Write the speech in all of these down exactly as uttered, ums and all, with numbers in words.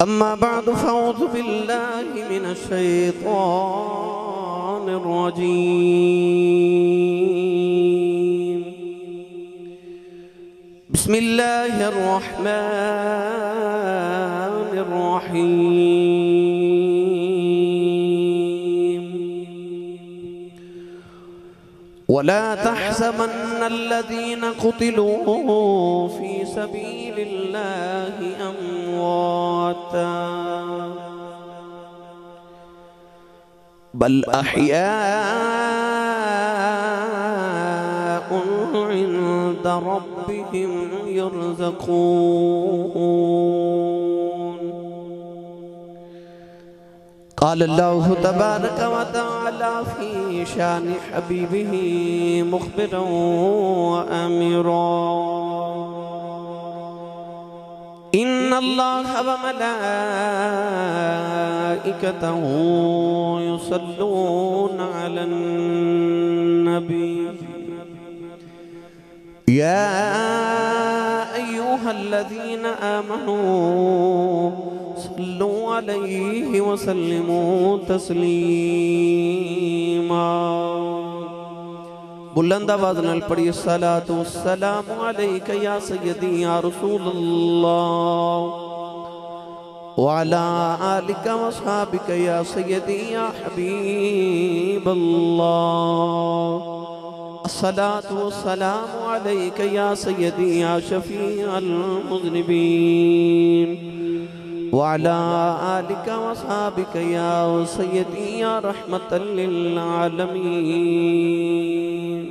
أما بعد فأعوذ بالله من الشيطان الرجيم. بسم الله الرحمن الرحيم. ولا تحسبن الذين قتلوا في سبيل الله أمواتا بل أحياء عند ربهم يرزقون. قال الله تبارك وتعالى في شان حبيبه مخبرا وأمرا: إن الله وملائكته يصلون على النبي يا أيها الذين آمنوا صلوا عليه وسلموا تسليما. بلند آواز نال پڑھی الصلاة والسلام علیک یا سیدی یا رسول اللہ وعلا آلک واصحابک یا سیدی یا حبیب اللہ. الصلاة والسلام علیک یا سیدی یا شفیع المذنبین وعلا آلک واصحابک یا سیدی یا رحمت للعالمین.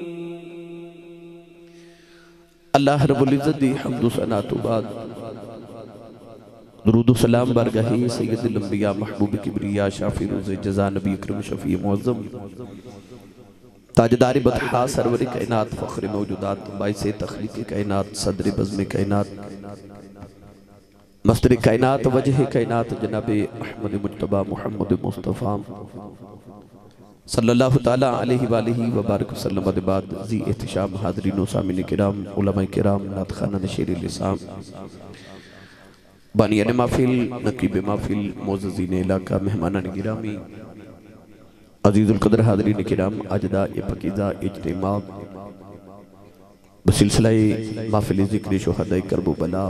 اللہ رب العزت دی حمد و ثنا تو بعد درود و سلام برگاہی سید الانبیاء محبوب کبریا شافی روز جزا نبی اکرم شفیع معظم تاجدار بطحا سرور کائنات فخر موجودات باعث تخلیق کائنات صدر بزم کائنات مصدر کائنات وجہ کائنات جناب احمد مجتبہ محمد مصطفیٰ صلی اللہ تعالیٰ علیہ وآلہ وبارک وسلم بعد ذی احتشام حاضرین و سامین کرام علماء کرام نعت خانہ شیر لسام بانیان محفل نقیب محفل معززین علاقہ مہمانان گرامی عزیز القدر حاضرین کرام اجداء پکیزہ اجتماع بسلسلہ محفل ذکر شہداء کرب و بلا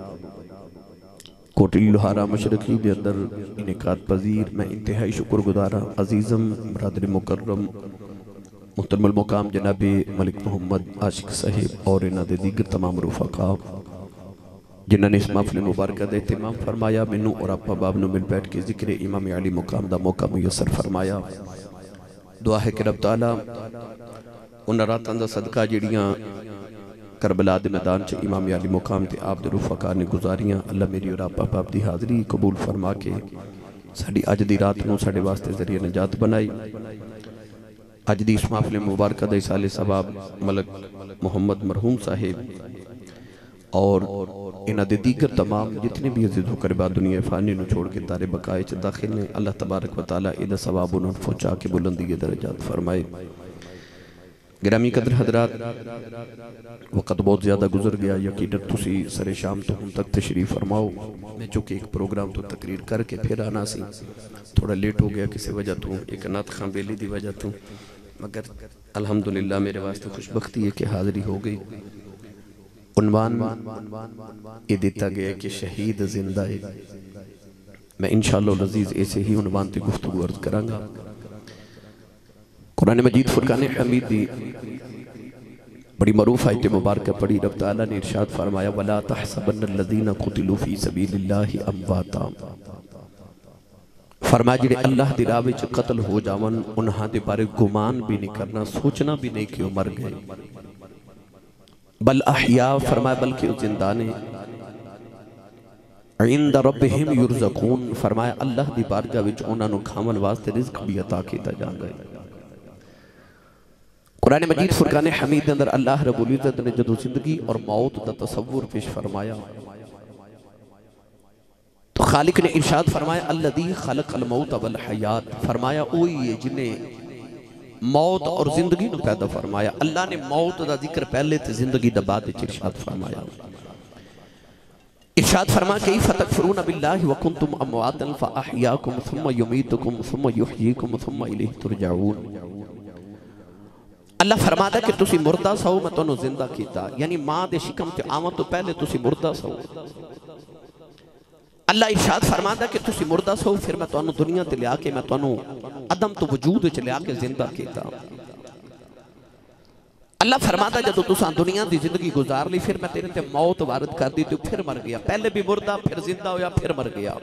کوٹی لوہارا مشرقی دے اندر انعقاد پذیر میں انتہائی شکر گزارا عزیزم برادر مکرم محترم المقام جناب ملک محمد عاشق صاحب اور انہاں دے دیگر تمام رفقاء جنہاں نے اس محفل مبارکہ دے اہتمام فرمایا منو اور آپ باب نو مل بیٹھ کے ذکر امام علی مقام دا موقع میسر فرمایا. دعا ہے کہ رب تعالیٰ انہاں راتاں دا صدقہ جڑیاں کربلا دے میدان چے امام علی مقام تے آپ دے رفقا نے گزاریاں اللہ میری اور آپ آپ دی حاضری قبول فرما کے ساڑی اج دی رات نو ساڑے واسطے ذریعہ نجات بنائی. اج دی اس محفل مبارکہ دے سال ثواب ملک محمد مرحوم صاحب اور انہاں دے دیگر تمام جتنے بھی عزیز و قربا دنیا فانی نو چھوڑ کے دار بقائے چے داخل نے اللہ تبارک و تعالیٰ ادھا ثواب انہوں پہنچا کے بلندی درجات فرمائے. گرامی قدر حضرات وقت بہت زیادہ گزر گیا یقیناً تسی سر شام تو ہم تک تشریف فرماؤ. میں چونکہ ایک پروگرام تو تقریر کر کے پھر آنا سی تھوڑا لیٹ ہو گیا کسی وجہ تو ایک نات خان بیلی دی وجہ تو مگر الحمدللہ میرے واسطے خوشبختی ہے کہ حاضری ہو گئی. عنوان یہ دیتا گیا کہ شہید زندہ ہے. میں انشاءاللہ العزیز ایسے ہی عنوان تے گفتگو عرض کرانگا. قرآن مجید فرقان حمید دی بڑی معروف آیت مبارکہ پڑھی. رب تعالیٰ نے ارشاد فرمایا وَلَا تَحْسَبَنَّ الَّذِينَ قُتِلُوا فِي سَبِيلِ اللَّهِ أَمْوَاتًا. فرمایا جڑے اللہ دی راہ وچ قتل ہو جاون انہاں دے بارے گمان بھی نہیں کرنا سوچنا بھی نہیں کہ وہ مر گئے. بل احیاء فرمایا بلکہ وہ زندہ نے عند ربہم یرزقون فرمایا اللہ دی بارگاہ وچ انہاں نو کھاون واسطے رزق بھی عطا کیتا جاندا ہے. قرآن مجید فرقان حمید اندر اللہ رب العزت نے جدو زندگی اور موت دا تصور پیش فرمایا تو خالق نے ارشاد فرمایا الذی خلق الموت والحیات فرمایا اوہی ہے جنہیں موت اور زندگی نو پیدا فرمایا. اللہ نے موت دا ذکر پہلے تھے زندگی دا بعد ارشاد فرمایا. ارشاد فرما کیف تکفرون باللہ وکنتم امواتا فاحیاکم ثم یمیتکم ثم یحییکم ثم الیہ ترجعون۔ اللہ فرماتا کہ تسی مردہ سو میں تو زندہ کیتا، یعنی ماں دے شکم تے آمد تو پہلے تسی مردہ سو۔ اللہ ارشاد فرماتا کہ تسی مردہ سو پھر میں تو دنیا تے لیا کے میں تو عدم تو وجود چ لیا کے زندہ کیتا۔ اللہ فرماتا جدو تساں دنیا دی زندگی گزار لی پھر میں تیرے تے موت وارد کر دی تو پھر مر گیا، پہلے بھی مردہ پھر زندہ ہویا پھر مر گیا۔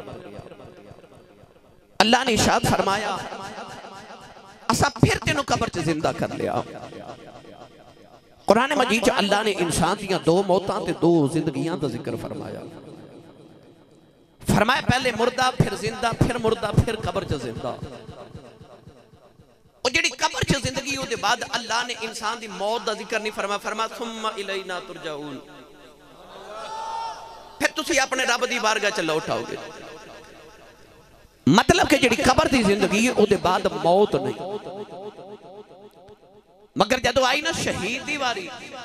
اللہ نے ارشاد فرمایا اسا پھر تینوں قبر چ زندہ کر لیا۔ قرآن مجید چ اللہ نے انسان دیاں دو موتاں تے دو زندگیاں دا ذکر فرمایا۔ فرمایا پہلے مردہ پھر زندہ پھر مردہ پھر قبر چ زندہ۔ اور جڑی قبر چ زندگی ہو دے بعد اللہ نے انسان دی موت دا ذکر نہیں فرمایا، فرمایا ثم الینا ترجعون، پھر تسی اپنے رب دی بارگاہ چ لوٹ آؤ گے۔ مطلب کہ جڑی قبر دی زندگی ہے او دے بعد موت نہیں، مگر جدو آئی نا شہید دی واری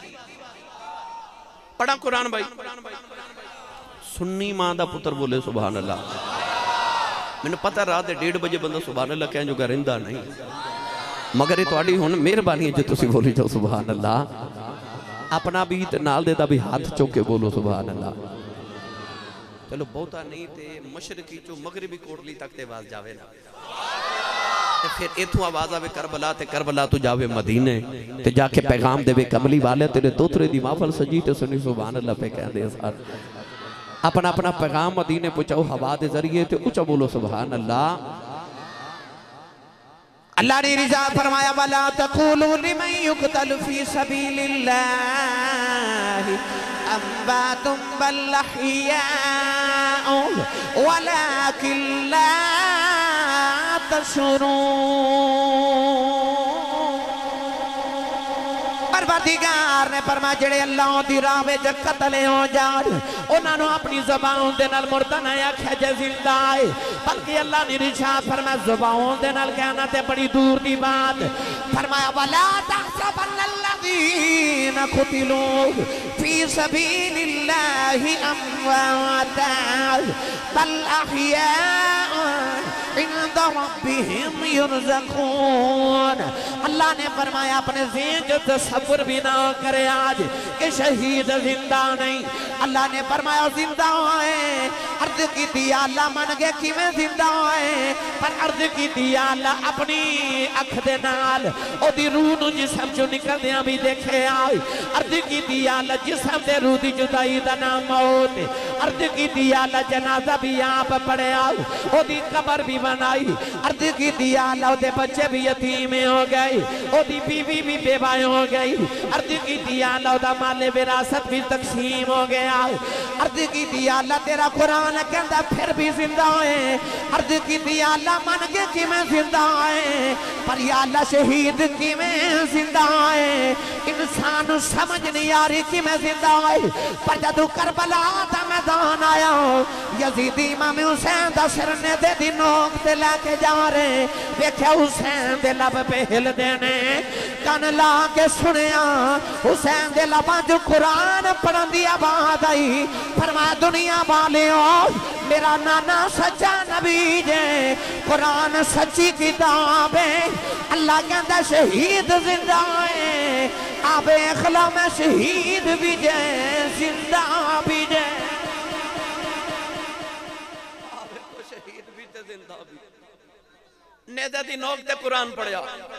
پڑھا قرآن بھائی، سنی ماں دا پتر بولے سبحان اللہ۔ میں نے پتہ رات دے ڈیڑھ بجے بندہ سبحان اللہ کہیں جو گرندہ نہیں، مگر یہ توڑی ہون مہربانی ہے جو تسی بولی جو سبحان اللہ، اپنا بھی نال دے دا بھی ہاتھ چوکے بولو سبحان اللہ۔ چلو بہتا نہیں تے مشرقی چو مغربی کوٹلی تک تے باز جاوے نا، پھر ایتھوں آواز آوے کربلا تے کربلا تو جاوے مدینے تے جا کے پیغام دے وے کملی والے تیرے دوترے دی محفل سجی تے سنی سبحان اللہ پہ کہہ دے سار، اپنا اپنا پیغام مدینے پہنچاؤ ہوا دے ذریعے تے اچھا بولو سبحان اللہ۔ اللہ نے رضا فرمایا وَلَا تَقُولُوا لِمَنْ يُقْتَلُ فِي سَبِيلِ اللَّهِ أَمْوَاتٌ بَلْ أَحْيَاءٌ وَلَكِنْ لَا تَشْعُرُونَ۔ پروردگار نے فرمایا جڑے اللہ دی راہ وچ قتل ہو جان انہاں نو اپنی زبان دے نال مردہ نہ آکھیا جے زندہ ہے، بلکہ اللہ نے ارشاد فرمایا زبان دے نال کہنا تے بڑی دور دی بات، فرمایا وَلَا تَحْسَبَنَّ الَّذِينَ قُتِلُوا فِي سَبِيلِ اللَّهِ أَمْوَاتًا بَلْ أَحْيَاءٌ عند ربهم يرزقون۔ اللہ نے فرمایا اپنے ذہن جو تصور بھی نہ کرے آج کہ شہید زندہ نہیں، اللہ نے فرمایا زندہ ہوئے، عرض کی دیا اللہ من گے کی میں زندہ ہوئے، پر عرض کی دیا اللہ اپنی اکھ دے نال او دی روح نو جسم جو نکل دیا بھی دیکھے آئی، عرض کی دیا اللہ جسم دے روح دی جدائی دا نام موت، عرض کی دیا اللہ جنازہ بھی آپ پڑے آئی، او دی قبر بھی بنائی، عرض کی دیا اللہ دے بچے بھی یتیم ہو گئی، او دی بیوی بھی بیوہ ہو گئی، عرض کی دیا اللہ دا مال وراثت بھی تقسیم ہو گیا، عرض کی دیا اللہ تیرا قرآن کہندہ پھر بھی زندہ ہے، عرض کی دیا اللہ من کے کی میں زندہ ہے، پر یا اللہ شہید کی میں زندہ ہے، انسان سمجھ نہیں آ رہی کی میں زندہ ہے، پر جدو کربلا دا میدان آیا یزیدی امام حسین دا سرنے دے دی نوک تے لے کے جا رہے، دیکھے حسین دے لب پہ ہل دینے، کان لا کے سنیا حسین دے لباں جو قرآن پڑھن دی آباد آئی، فرمایا دنیا والیوں میرا نانا سچا نبی جے، قرآن سچی کتاب ہے، اللہ کہندہ شہید زندہ ہے، آب اخلا میں شہید بھی جے زندہ بھی جے، آب کو شہید بھی تے زندہ بھی، نیدہ دی نوک تے قرآن پڑھیا،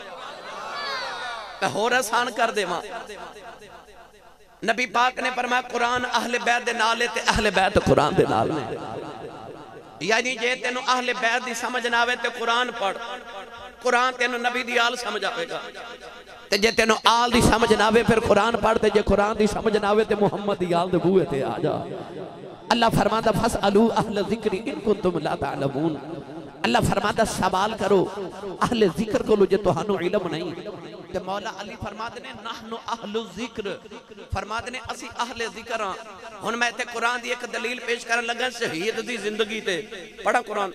میں ہو رسان کر دے ماں، نبی پاک نے فرمایا قرآن اہل بیت دے نالے تے اہل بیت قرآن دے نالے، یعنی جے تینو اہل بیت دی سمجھ نہ آوے تے قرآن پڑھ، قرآن تینو نبی دی آل سمجھ آوے گا، تے جے تینو آل دی سمجھ نہ آوے پھر قرآن پڑھ، تے جے قرآن دی سمجھ نہ آوے تے محمد دی آل دے بوئے تے آجا۔ اللہ فرماتا فَاسْأَلُوا أَهْلَ الذِّكْرِ إِن كُنتُمْ لَا تَعْلَمُونَ، اللہ فرماتا سوال کرو اہل ذکر کو لو جے توہانو علم نہیں، تے مولا علی فرماتے نے نحنو اہل الذکر، فرماتے نے اسی اہل ذکر ہاں، ہن میں تے قرآن دی ایک دلیل پیش کرن لگا شہید دی زندگی تے، پڑھا قرآن،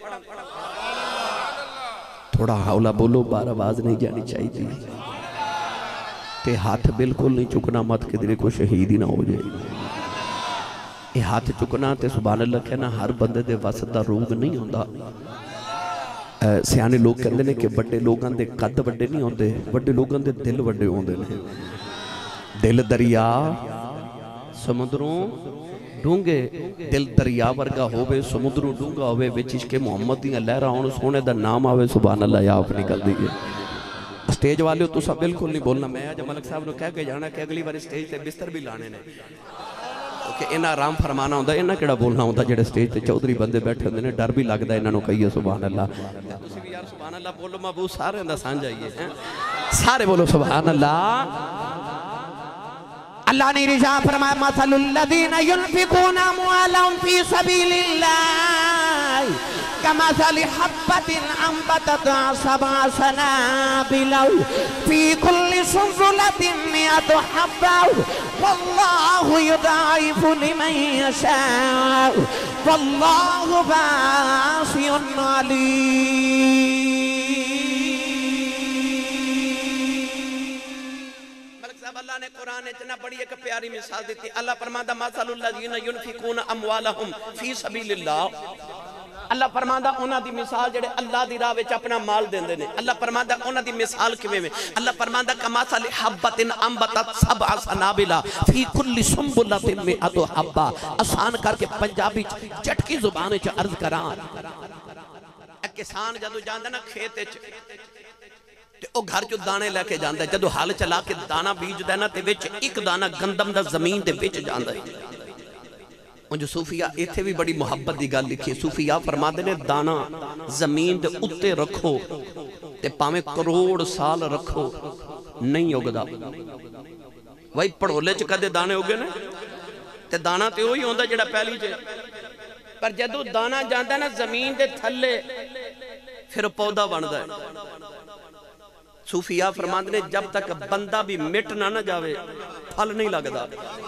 تھوڑا حولا بولو بار آواز نہیں جانی چاہی تھی، تے ہاتھ بالکل نہیں چکنا مت کہ دلے کو شہید ہی نہ ہو جائے، یہ ہاتھ چکنا تے سبحان اللہ کہنا ہر بندے دے واسط دا روگ نہیں ہوندہ. سیانے لوگ کہندے نے کہ بڑے لوگاں دے قد بڑے نہیں ہوندے، بڑے لوگاں دے دل بڑے ہوندے نے. دل دریا سمندروں ڈونگے، دل دریا ورگا ہوئے سمندروں ڈونگا ہوئے وچ عشق محمد دیاں لہراں ہون سونے دا نام آوے سبحان اللہ یا اپنی گل دیئے. سٹیج والے ہو تو سب بالکل نہیں بولنا. میں آج ملک صاحب نے کہہ کے جانا کہ اگلی بار سٹیج تے بستر بھی لانے نے کہ انہاں آرام فرمانا ہوندہ. انہاں کیڑا بولنا ہوندہ جڑے سٹیج تے چودھری بندے بیٹھے ہوندے نے، ڈر بھی لگدا انہاں نو کہیے سبحان اللہ. تسی بھی یار سبحان اللہ بولو محبوب سارے اندہ سان جائیے سارے بولو سبحان اللہ. اللہ نے رجا فرمایا مثل الذین ينفقون اموالهم فی سبیل اللہ کمثل حبۃ انبتت سبع سنابل فی کل سنبلۃ مئۃ حبۃ واللہ یضاعف لمن یشاء واللہ واسع علیم. اللہ نے قرآن اتنا بڑی ایک پیاری مثال دیتی. اللہ فرماتا مثل الذین ينفقون اموالهم فی سبیل اللہ. اللہ فرماتا انہاں دی مثال جڑے اللہ دی راہ وچ اپنا مال دیندے نے. اللہ فرماتا انہاں دی مثال کیویں میں. اللہ فرماتا کمثل حبۃ انبتت سبع سنابل فی کل سنبلۃ مئۃ حبۃ. آسان کر کے پنجابی چٹکی زبان وچ عرض کراں. ایک کسان جدو جاندا نا کھیت وچ تے او گھر چو دانے لے کے جاندا ہے. جدو حال چلا کے دانا بیج دینا تے وچ ایک دانا گندم دا زمین دے وچ جاندا ہے. ان جو صوفیہ ایتھے بھی بڑی محبت دی گل لکھی. صوفیہ فرما دے نے دانا زمین دے اتے رکھو تے پاویں کروڑ سال رکھو نہیں اگدا. وہی پڑھولے چ کدے دانے اگے نے تے دانا تے وہی ہوندا جڑا پہلی چ. پر جدو دانا جاندا نا زمین دے تھلے پھر پودا بندا ہے. صوفیہ فرماندے نے جب تک بندہ بھی مٹ نہ نہ جاوے پھل نہیں لگدا.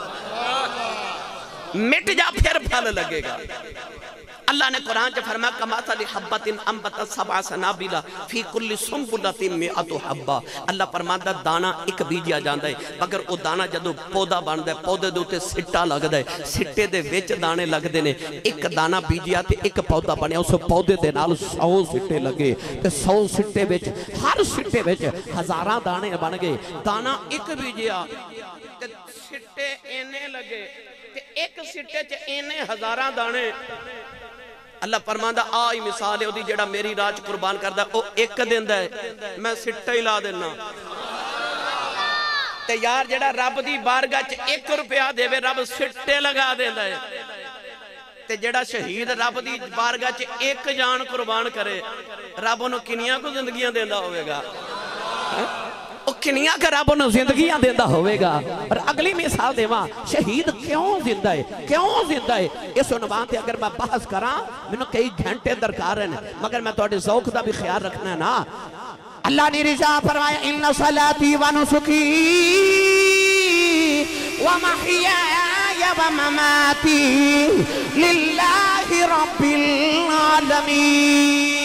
مٹ جا پھر پھل لگے گا. اللہ نے قرآن چ فرمایا کمثل حبۃ انبتت سبع سنابل فی کل سنبلۃ مئۃ حبۃ. اللہ فرماتا دانا ایک بیجیا جاندا ہے مگر او دانا جدو پودا بندا ہے پودے دے اوتے سٹا لگدا ہے سٹے دے وچ دانے لگدے نے. ایک دانا بیجیا تے ایک پودا بنیا اس پودے دے نال سو سٹے لگے تے سو سٹے وچ ہر سٹے وچ ہزاراں دانے بن گئے. دانا ایک بیجیا تے سٹے اینے لگے تے ایک سٹے چ اینے ہزاراں دانے. اللہ فرماندا آئی مثال ہے دی جڑا میری راج قربان کردا او ایک دیندا ہے میں سٹا ہی لا دینا. تے یار جڑا رب دی بارگاہ چ ایک روپیہ دے وے رب سٹے لگا دیندا ہے. تے جڑا شہید رب دی بارگاہ چ ایک جان قربان کرے رب انہوں کنیاں کو زندگیاں دیندا ہوئے گا. او کنیاں کا رب انہوں زندگیاں دیندہ ہوئے گا. اور اگلی مثال دے ماں شہید کیوں زندہ ہے کیوں زندہ ہے اس عنوان تے اگر میں بحث کراں میں کئی گھنٹے درکار ہیں مگر میں توڑے ذوق دا بھی خیال رکھنا ہے نا. اللہ نے رجا فرمایا ان صلاتی و نسکی و محیای و مماتی للہ رب العالمین.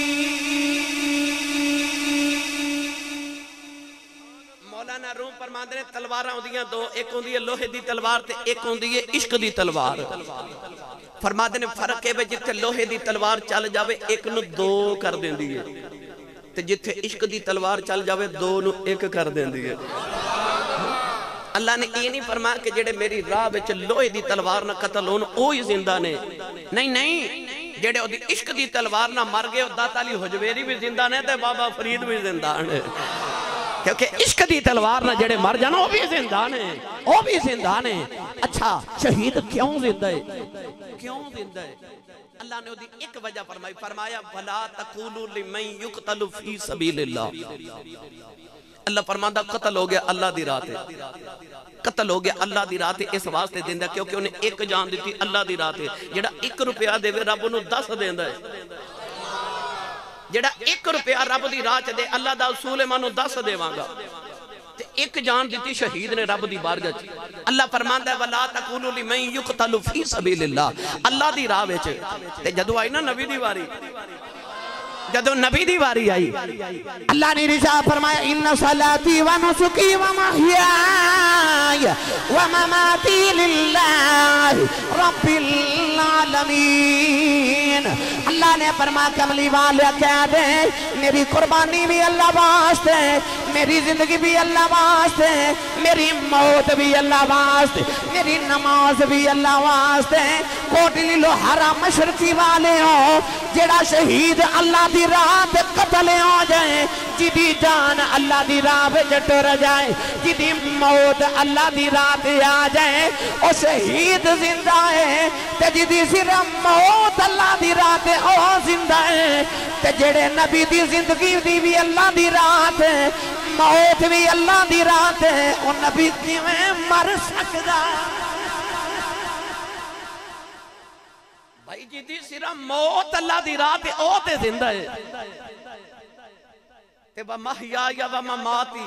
روم فرماندے نے تلواراں ہوندیاں دو ایک ہوندی ہے لوہے دی تلوار تے ایک ہوندی ہے عشق دی تلوار. فرماندے نے فرق ہے جتھے لوہے دی تلوار چل جاوے ایک نو دو کر دیندی ہے تے جتھے عشق دی تلوار چل جاوے دو نو ایک کر دیندی ہے. اللہ نے یہ نہیں فرمایا کہ جڑے میری راہ وچ لوہے دی تلوار نہ قتل ہون اوہی زندہ نے. نہیں نہیں جڑے او دی عشق دی تلوار نہ مر گئے داتا علی حجویری بھی زندہ نے تے بابا فرید بھی زندہ نے. کیونکہ عشق دی تلوار نہ جڑے مر جانا وہ بھی زندہ نے وہ بھی زندہ نے. اچھا شہید کیوں زندہ ہے کیوں زندہ ہے؟ اللہ نے دی ایک وجہ فرمائی فرمایا وَلَا تَقُولُوا لِمَنْ يُقْتَلُ فِي سَبِيلِ اللَّهِ. اللہ فرماندہ قتل ہو گیا اللہ دی راہ تے قتل ہو گیا اللہ دی راہ تے اس واسطے دیندہ کیونکہ انہیں ایک جان دیتی اللہ دی راہ تے. جڑا ایک روپیہ دے وے رب انہوں دس دیندہ ہے. جڑا ایک روپیہ رب دی راہ چ دے اللہ دا اصول مانو دس دے وانگا. ایک جان دیتی شہید نے رب دی بارگاہ چ. اللہ فرماندا ہے ولا تقولوا لمن يقتل في سبيل الله. اللہ دی راہ وچ تے جدوں آئی نا نبی دی واری جدو نبی دی واری آئی اللہ نے رشاد فرمایا ان صلاتی و نسکی و محیائی و مماتی للہ رب العالمین. اللہ نے فرمایا کملی والے کہہ دے میری قربانی بھی اللہ واسطے، میری زندگی بھی اللہ واسطے، میری موت بھی اللہ واسطے، میری نماز بھی اللہ واسطے. کوٹلی لو حرام مشرقی والے ہو جڑا شہید اللہ دی راہ تے قتل ہو جائے، جدی جان اللہ دی راہ پہ جٹر جائے، جدی موت اللہ دی راہ پہ آ جائے او شہید زندہ ہے، تے جدی صرف موت اللہ دی راہ پہ او زندہ ہے. تے جڑے نبی دی زندگی دی بھی اللہ دی راہ تے موت بھی اللہ دی راہ تے او نبی کیویں مر سکدا؟ بھائی جی دی صرف موت اللہ دی راہ تے او تے زندہ ہے تے وَمَحْيَا یا وَمَمَاتِ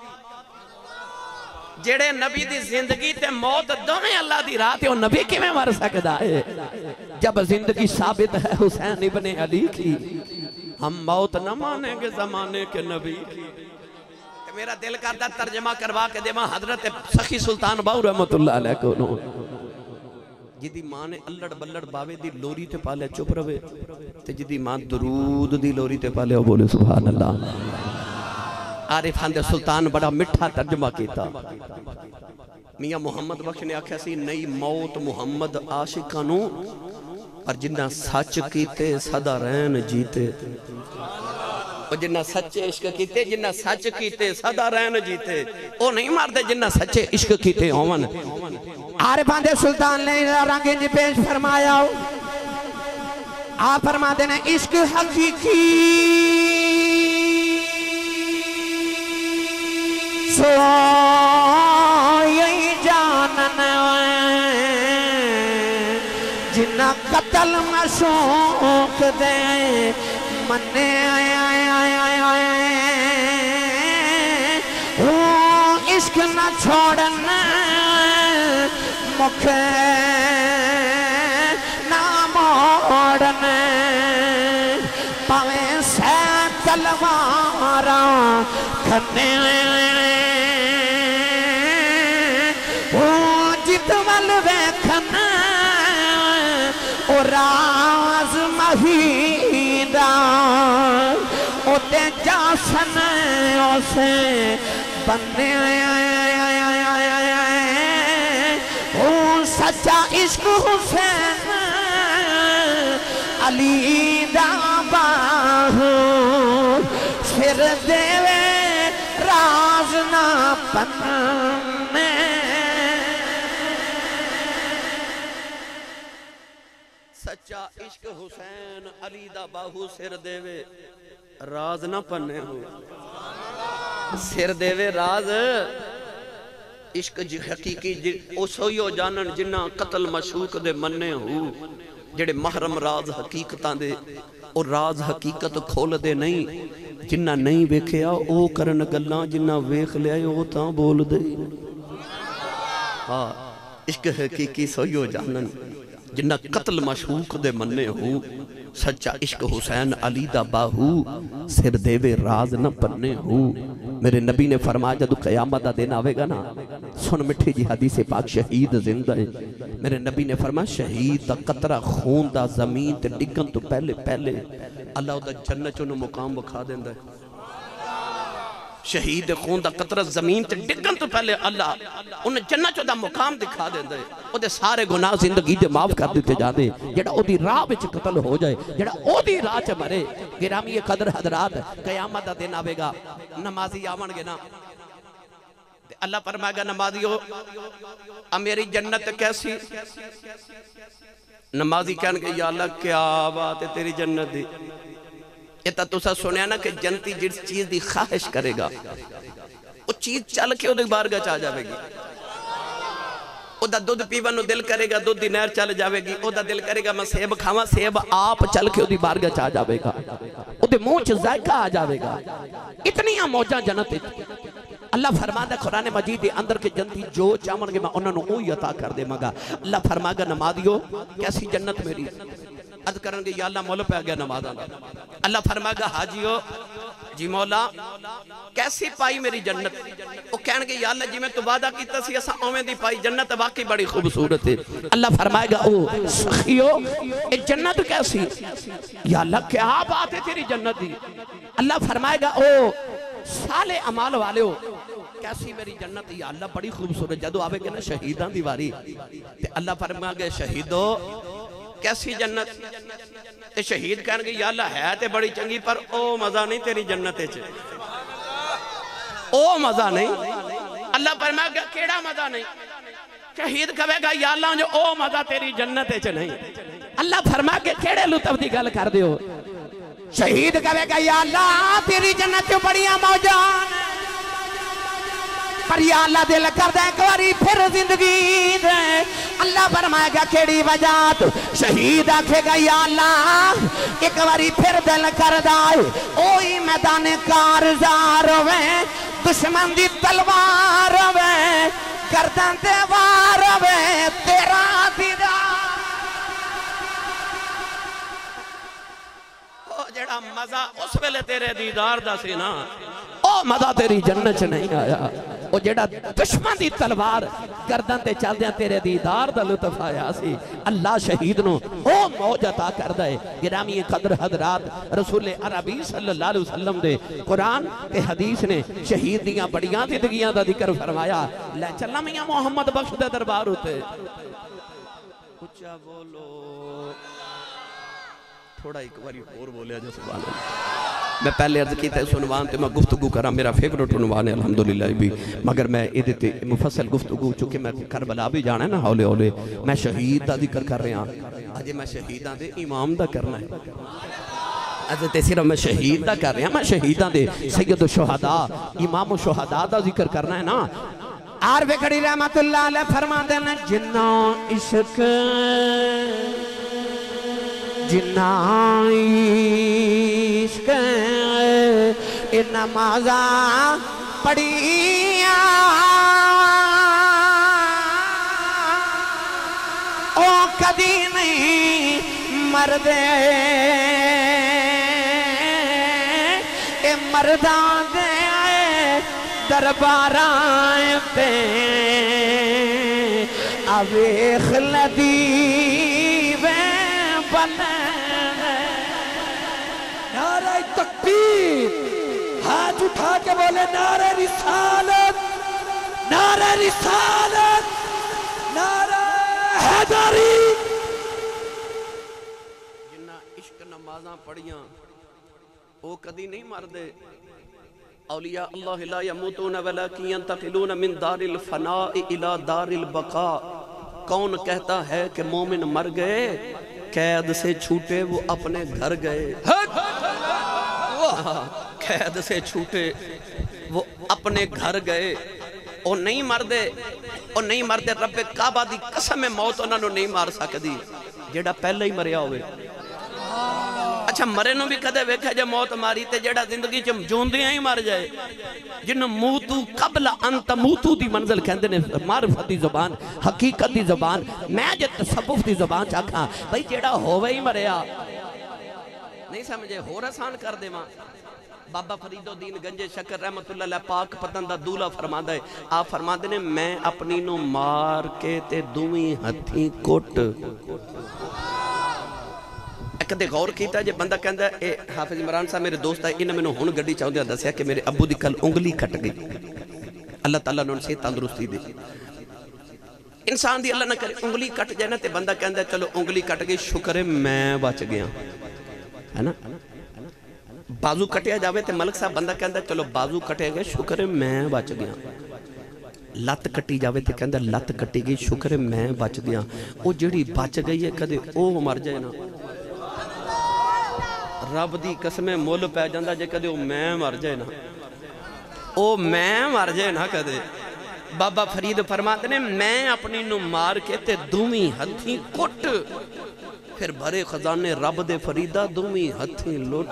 جڑے نبی دی زندگی تے موت دونے اللہ دی راہ تے او نبی کی میں مر سکدا ہے؟ جب زندگی ثابت ہے حسین ابن علی کی، ہم موت نہ مانیں گے زمانے کے نبی کی. میرا دل کرتا ترجمہ کروا کے دے ماں حضرت سخی سلطان باؤ رحمت اللہ علیہ کو نو جدی ماں نے اللڑ بلڑ باوے دی لوری تے پالے چپ روے تے جدی ماں درود دی لوری تے پالے وہ بولے سبحان اللہ. عارف ہندے سلطان بڑا مٹھا ترجمہ کیتا. میاں محمد بخش نے آکھا سی نئی موت محمد عاشقانوں اور جنہ سچ کیتے صدا رہن جیتے، اور جنہ سچے عشق کیتے جنہ سچ کیتے صدا رہن جیتے، او نہیں مارتے جنہ سچے عشق کیتے ہومن. عارفان دے سلطان نے رنگیں جی پیش فرمایا آپ فرما دینا عشق حقیقی سو یہی جانن جنہ قتل مشوق دے منے آئے آئے آئے آئے آئے عشق نہ چھوڑنا مکھے نہ موڑنے پاویں سے تلوارا کھنے جت ول ویکھنا او راز مہیدہ او تے جاسن اسے بننے سچا عشق حسین علی دا باہو سر دیوے راز نہ پننے. سچا عشق حسین علی دا باہو سر دیوے راز نہ پننے ہو. سر دیوے راز عشق جی حقیقی او سوئیو جانن جنہ قتل مشوق دے مننے ہو جڑے محرم راز حقیقتاں دے اور راز حقیقت کھول دے نہیں جنہ نہیں ویکھیا او کرن گلاں جنہ ویکھ لیا او تاں بول دے. ہاں عشق حقیقی سوئیو جانن جنہ قتل مشوق دے مننے ہو سچا عشق حسین علی دا باہو سر دیوے راز نہ پننے ہو. میرے نبی نے فرمایا جدو قیامت دا دن آوے گا نا سن مٹھی جی حدیث پاک شہید زندہ ہے. میرے نبی نے فرمایا شہید دا قطرہ خون دا زمین تے ڈگن تو پہلے پہلے اللہ دا جنت چونو مقام بکھا دیندہ ہے. شہید خون دا قطرہ زمین تے ڈگن تو پہلے اللہ انہیں جنت چو دا مقام دکھا دیندہ ہے. او دے سارے گناہ زندگی دے معاف کر دیتے جاندے جڑا او دی راہ بچ قتل ہو جائے جڑا او دی راہ چ مرے. گرامی قدر حضرات قیامت دا دن آوے گا نمازی آون گے نا اللہ فرمائے گا نمازیو اب میری جنت کیسی؟ نمازی کہنے گے یا اللہ کیا بات ہے تیری جنت دی. یہ تا تو سا سنیا نا کہ جنتی جس چیز دی خواہش کرے گا وہ چیز چل کے وہ دے بارگاہ چاہ جاوے گی. او دا دودھ پیوانو دل کرے گا دودھ دی نیر چل جاوے گی. او دا دل کرے گا میں سیب کھاواں سیب آپ چل کے او دی بارگاہ چاہ جاوے گا. او دے موچ ذائقہ آ جاوے گا. اتنی موجہ جنت ہے. اللہ فرماندہ قرآن مجید دے اندر کے جنتی جو چاہمن گے میں انہوں نے اوہی عطا کر دے مگا. اللہ فرماگا نمازیو کیسی جنت میری عرض کریں گے یا اللہ مولا پہ گیا نمازاں دا اللہ فرمائے گا حاجیو جی مولا کیسی پائی میری جنت وہ کہنے گے یا اللہ جی میں تو وعدہ کیتا سی اسا اویں دی پائی جنت واقعی بڑی خوبصورت ہے اللہ فرمائے گا او سخیو اے جنت کیسی یا اللہ کیا بات ہے تیری جنت دی اللہ فرمائے گا او صالح عمال والے ہو کیسی میری جنت یا اللہ بڑی خوبصورت جدو آوے گے نا شہیدان دیواری تے اللہ فرمائے گا شہیدو کیسی جنت تے شہید کہنے گے یا اللہ ہے تے بڑی چنگی پر او مزہ نہیں تیری جنت ہے او مزہ نہیں اللہ فرمائے گا کیڑا مزہ نہیں شہید کہے گا یا اللہ جو او مزہ تیری جنت ہے نہیں اللہ فرمائے گا کیڑے لطف دی گل کر دیو شہید کہے گا یا اللہ تیری جنت جو بڑیاں موجان پر یا اللہ دل کر دے ایک باری پھر زندگی دے اللہ فرمائے گا کیڑی وجہ تو شہید آکھے گا یا اللہ ایک باری پھر دل کر دائے اوہی میدان کارزار ہوئے دشمن دی تلوار ہوئے گردن دیوار ہوئے تیرا دیدار او جڑا مزہ اس ویلے تیرے دیدار دا سی نا او مزہ تیری جنت نہیں آیا او جڑا دشمن دی تلوار گردن تے چل دیاں تیرے دیدار دا لطف آیا سی اللہ شہید نو او موج عطا کر دے گرامی قدر حضرات رسول عربی صلی اللہ علیہ وسلم دے قرآن کے حدیث نے شہید دیاں بڑیاں زندگیاں دا ذکر فرمایا لے چلنا میاں محمد بخش دے دربار ہوتے اچھا بولو تھوڑا ایک باری اور بولیا جو سبحان اللہ میں پہلے عرض کیتا ہے سنوان تے میں گفتگو کرا میرا فیورٹ عنوان ہے الحمدللہ بھی مگر میں ادھتے مفصل گفتگو چونکہ میں کربلا بھی جانا ہے نا ہولے ہولے میں شہید دا ذکر کر رہے ہیں آجے میں شہیداں دے امام دا کرنا ہے حضرت صرف میں شہید دا کر رہے ہیں میں شہیداں دے سید الشہداء امام الشہداء دا ذکر کرنا ہے نا عارف کھڑی رحمت اللہ علیہ فرما دینا جنہ عشق جنہ عشق اے نمازاں پڑھیاں او کدی نہیں مردے اے مردان دے درباراں تے اویخ لدیویں بلے نعرہ تکبیر ہاتھ اٹھا کے بولے نعرہ رسالت نعرہ رسالت نعرہ حیدری جنہ عشق نمازاں پڑھیاں وہ کدی نہیں مردے اولیاء اللہ لا یموتون ولیکن ینتقلون من دار الفناء الى دار البقاء کون کہتا ہے کہ مومن مر گئے قید سے چھوٹے وہ اپنے گھر گئے قید سے چھوٹے وہ اپنے گھر گئے او نہیں مردے او نہیں مردے رب کعبہ دی قسم موت انہوں نے نہیں مار سکتی جیڑا پہلے ہی مریا ہوئے اچھا مرے نو بھی کدے ویکھا جے موت ماری تے جیڑا زندگی چم جوندیاں ہی مار جائے جن موتو قبل انت موتو دی منزل کہندے نے معرفت دی زبان حقیقت دی زبان میں جے تصوف دی زبان چاکھاں بھئی جیڑا ہوئے ہی مریا نہیں سمجھے ہو رسان کر دے ماں بابا فرید الدین گنجے شکر رحمت اللہ علیہ پاک پتن دا دولا فرما دے آپ فرما دے نے میں اپنی نو مار کے تے دومی ہتھی کوٹ کدے غور کیتا جے بندہ کہندا اے حافظ عمران صاحب میرے دوست ہے انہاں مینوں ہن گڈی چاہندے دسیا کہ میرے ابو دی کل انگلی کٹ گئی اللہ تعالیٰ نے ان سے تندرستی دی انسان دی اللہ نہ کرے انگلی کٹ جائے نا تے بندہ کہندا چلو انگلی کٹ گئی شکر ہے میں بچ گیا ہے نا بازو کٹیا جاوے تے ملک صاحب بندہ کہندا چلو بازو کٹے گئے شکر ہے میں بچ گیا لت کٹی جاوے تے کہندا لت کٹی گئی شکر ہے میں بچ گیا او جڑی بچ گئی ہے کدے او مر جائے نا رب دی قسمیں مول پہ جاندہ جے کدے او میں مر جائے نا او میں مر جائے نا کدے بابا فرید فرماتے نے میں اپنی نو مار کے تے دومی ہتھی کٹ پھر بھرے خزانے رب دے فریدہ دومی ہتھی لٹ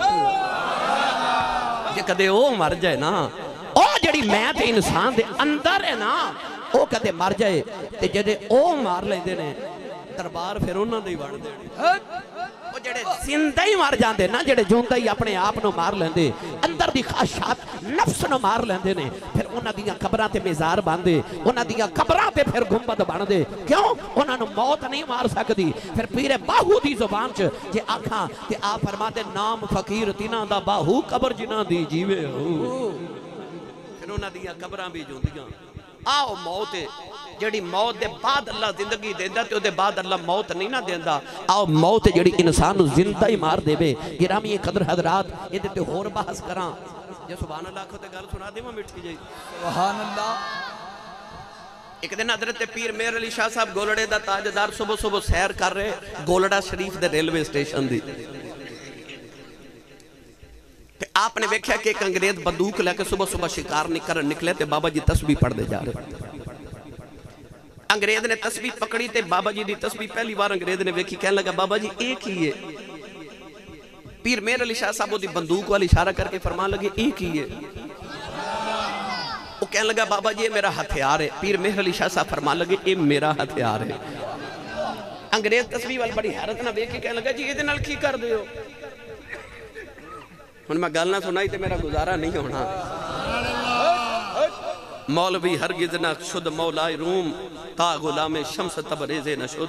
جے کدے او مر جائے نا او جڑی میں تے انسان دے اندر ہے نا او کدے مر جائے تے جدے او مار لے دینے دربار پھر انہوں نے بڑھ دے وہ جڑے زندہ ہی مار جاندے نا جڑے جوندہ ہی اپنے آپ نو مار لیندے اندر دی خواہشات نفس نو مار لیندے نے پھر انہاں دیاں قبراں تے میزار باندے انہاں دیاں قبراں تے پھر گنبد باندے کیوں انہاں نو موت نہیں مار سکدی پھر پیر باہو دی زبان چ جے آکھاں تے آپ فرماتے نام فقیر تیناں دا باہو قبر جنہاں دی جیوے ہو پھر انہاں دیاں قبراں بھی جوندیاں آؤ موت جڑی موت دے بعد اللہ زندگی دیندہ تے دے بعد اللہ موت نہیں نہ دیندہ آؤ موت جڑی انسان زندہ ہی مار دے بے گرامی قدر حضرات یہ تے ہور بحث کراں جے سبحان اللہ کو تے گل سنا دے میں مٹھی جائی سبحان اللہ ایک دن حضرت پیر میر علی شاہ صاحب گولڑے دا تاجدار صبح صبح سیر کر رہے گولڑا شریف دے ریلوے سٹیشن دی کہ آپ نے دیکھا کہ ایک انگریز بندوق لے کے صبح صبح شکار نکلے تے بابا جی تسبیح پڑھ دے جا رہے انگریز نے تسبیح پکڑی تے بابا جی دی تسبیح پہلی بار انگریز نے دیکھی کہنے لگا بابا جی ایک ہی ہے پیر میر علی شاہ صاحب دی بندوق والی اشارہ کر کے فرمان لگے ایک ہی ہے وہ کہنے لگا بابا جی یہ میرا ہتھیار ہے پیر میر علی شاہ صاحب فرمان لگے یہ میرا ہتھیار ہے انگریز تسبیح والی بڑی حیرت نہ دیکھ کے کہنے لگا جی یہ نال کی کر دے ہو ہن میں گل نہ سنائی تے میرا گزارا نہیں ہونا مولوی ہرگز نہ شد مولائے روم تا غلام شمس تبریز نہ شد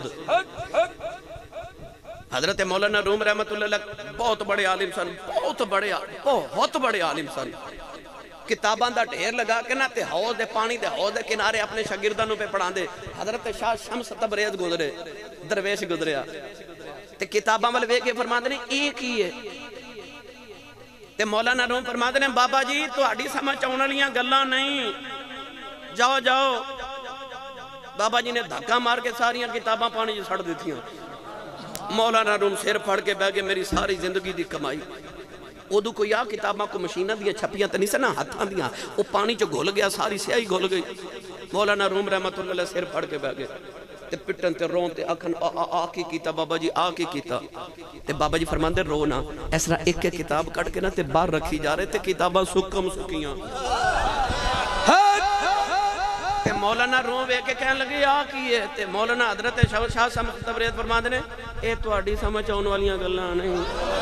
حضرت مولانا روم رحمت اللہ علیہ بہت بڑے عالم سن بہت بڑے بہت بڑے عالم سن کتاباں دا ڈھیر لگا کے نہ تے حوض دے پانی دے حوض دے کنارے اپنے شاگردانوں پہ پڑھان دے حضرت شاہ شمس تبریز گزرے درویش گزریا تے کتاباں والے وے کے فرماندے نے ایک ہی ہے تے مولانا روم فرماتے ہیں بابا جی تو آڑی سمجھ چاہونا لیاں گلاں نہیں جاؤ جاؤ بابا جی نے دھکا مار کے ساریاں کتاباں پانی جو سڑ دیتی ہیں مولانا روم سیر پھڑ کے بہ گئے میری ساری زندگی دی کمائی ادو کوئی آ کتاباں کو مشینہ دیا چھپیاں تے نہیں سے نا ہاتھاں دیا وہ پانی جو گھول گیا ساری سیاہی گھول گئی مولانا روم رحمت اللہ علیہ سیر پھڑ کے بہ گئے تے پٹن تے رون تے آکھن آ آ آ کی کیتا بابا جی آ کی کیتا تے بابا جی فرماندے رونا اس طرح ایک ایک کتاب کٹ کے نا تے باہر رکھی جا رہے تے کتاباں سکم سکیاں تے مولانا روم وے کے کہنے لگے آ کی ہے تے مولانا حضرت شاہ صاحب تبریز فرماندے نے اے تو آڑی سمجھ آن والیاں گلاں نہیں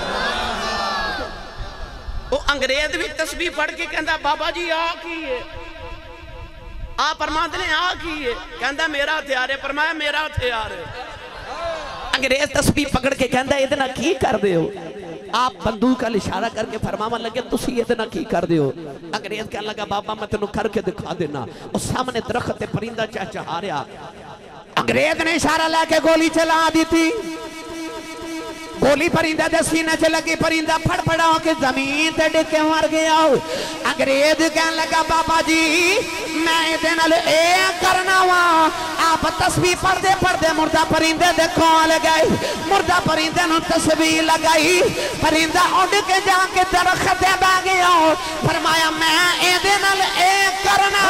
وہ انگریز بھی تسبیح پڑھ کے کہندا بابا جی آ کی ہے آپ فرماتے ہیں آ کی ہے کہندا میرا ہتھیار ہے فرمایا میرا ہتھیار ہے انگریز تسبیح پکڑ کے کہندا اتنا کی کر دے ہو آپ بندوق کا اشارہ کر کے فرماون لگے تسی اتنا کی کر دے ہو انگریز کہنے لگا بابا میں تینوں کر کے دکھا دینا اس سامنے درخت پرندہ چہچہا رہا انگریز نے اشارہ لے کے گولی چلا دی تھی گولی پرندہ دے سینے چ لگی پرندہ پھڑ پڑا ہو کہ زمین تے ڈکے مر گیا ہو انگریز کہنے لگا بابا جی میں دے نال اے کرنا وا آپ تسبیح پڑھ دے پڑھ دے مردہ پرندے دے کھول گئی مردہ پرندے نو تسبیح لگائی پرندہ اڑ کے جا کے درخت دے بہ گیا ہو فرمایا میں اے دے نال اے کرنا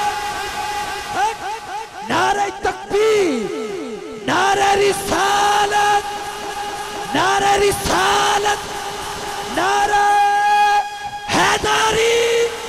نعرہ تکبیر نعرہ رسالت نعرہ رسالت نعرہ حیداری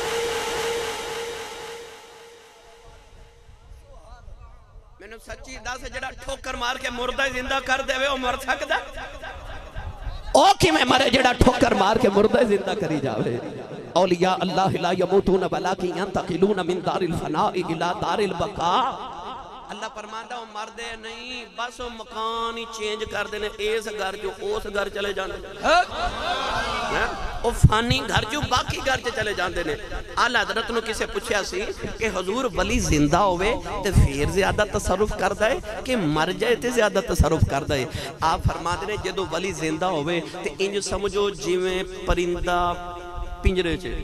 میں نے سچی دا سے جڑا ٹھوکر مار کے مردہ زندہ کر دے وے وہ مر سکدا او کی میں مرے جڑا ٹھوکر مار کے مردہ زندہ کری جاوے اولیاء اللہ لا یموتون ولکن ینتقلون من دار الفناء الى دار البقاء اللہ فرماندا وہ مردے نہیں بس وہ مکان ہی چینج کر دینے اس گھر جو اس گھر چلے جانے وہ فانی گھر جو باقی گھر چلے جاندے نے آلہ حضرت نو کسے پوچھیا سی کہ حضور ولی زندہ ہوئے تے پھر زیادہ تصرف کر دائے کہ مر جائے تے زیادہ تصرف کر دائے آپ فرما دینے جدو ولی زندہ ہوئے تے انجو سمجھو جیویں پرندہ پنجرے چھے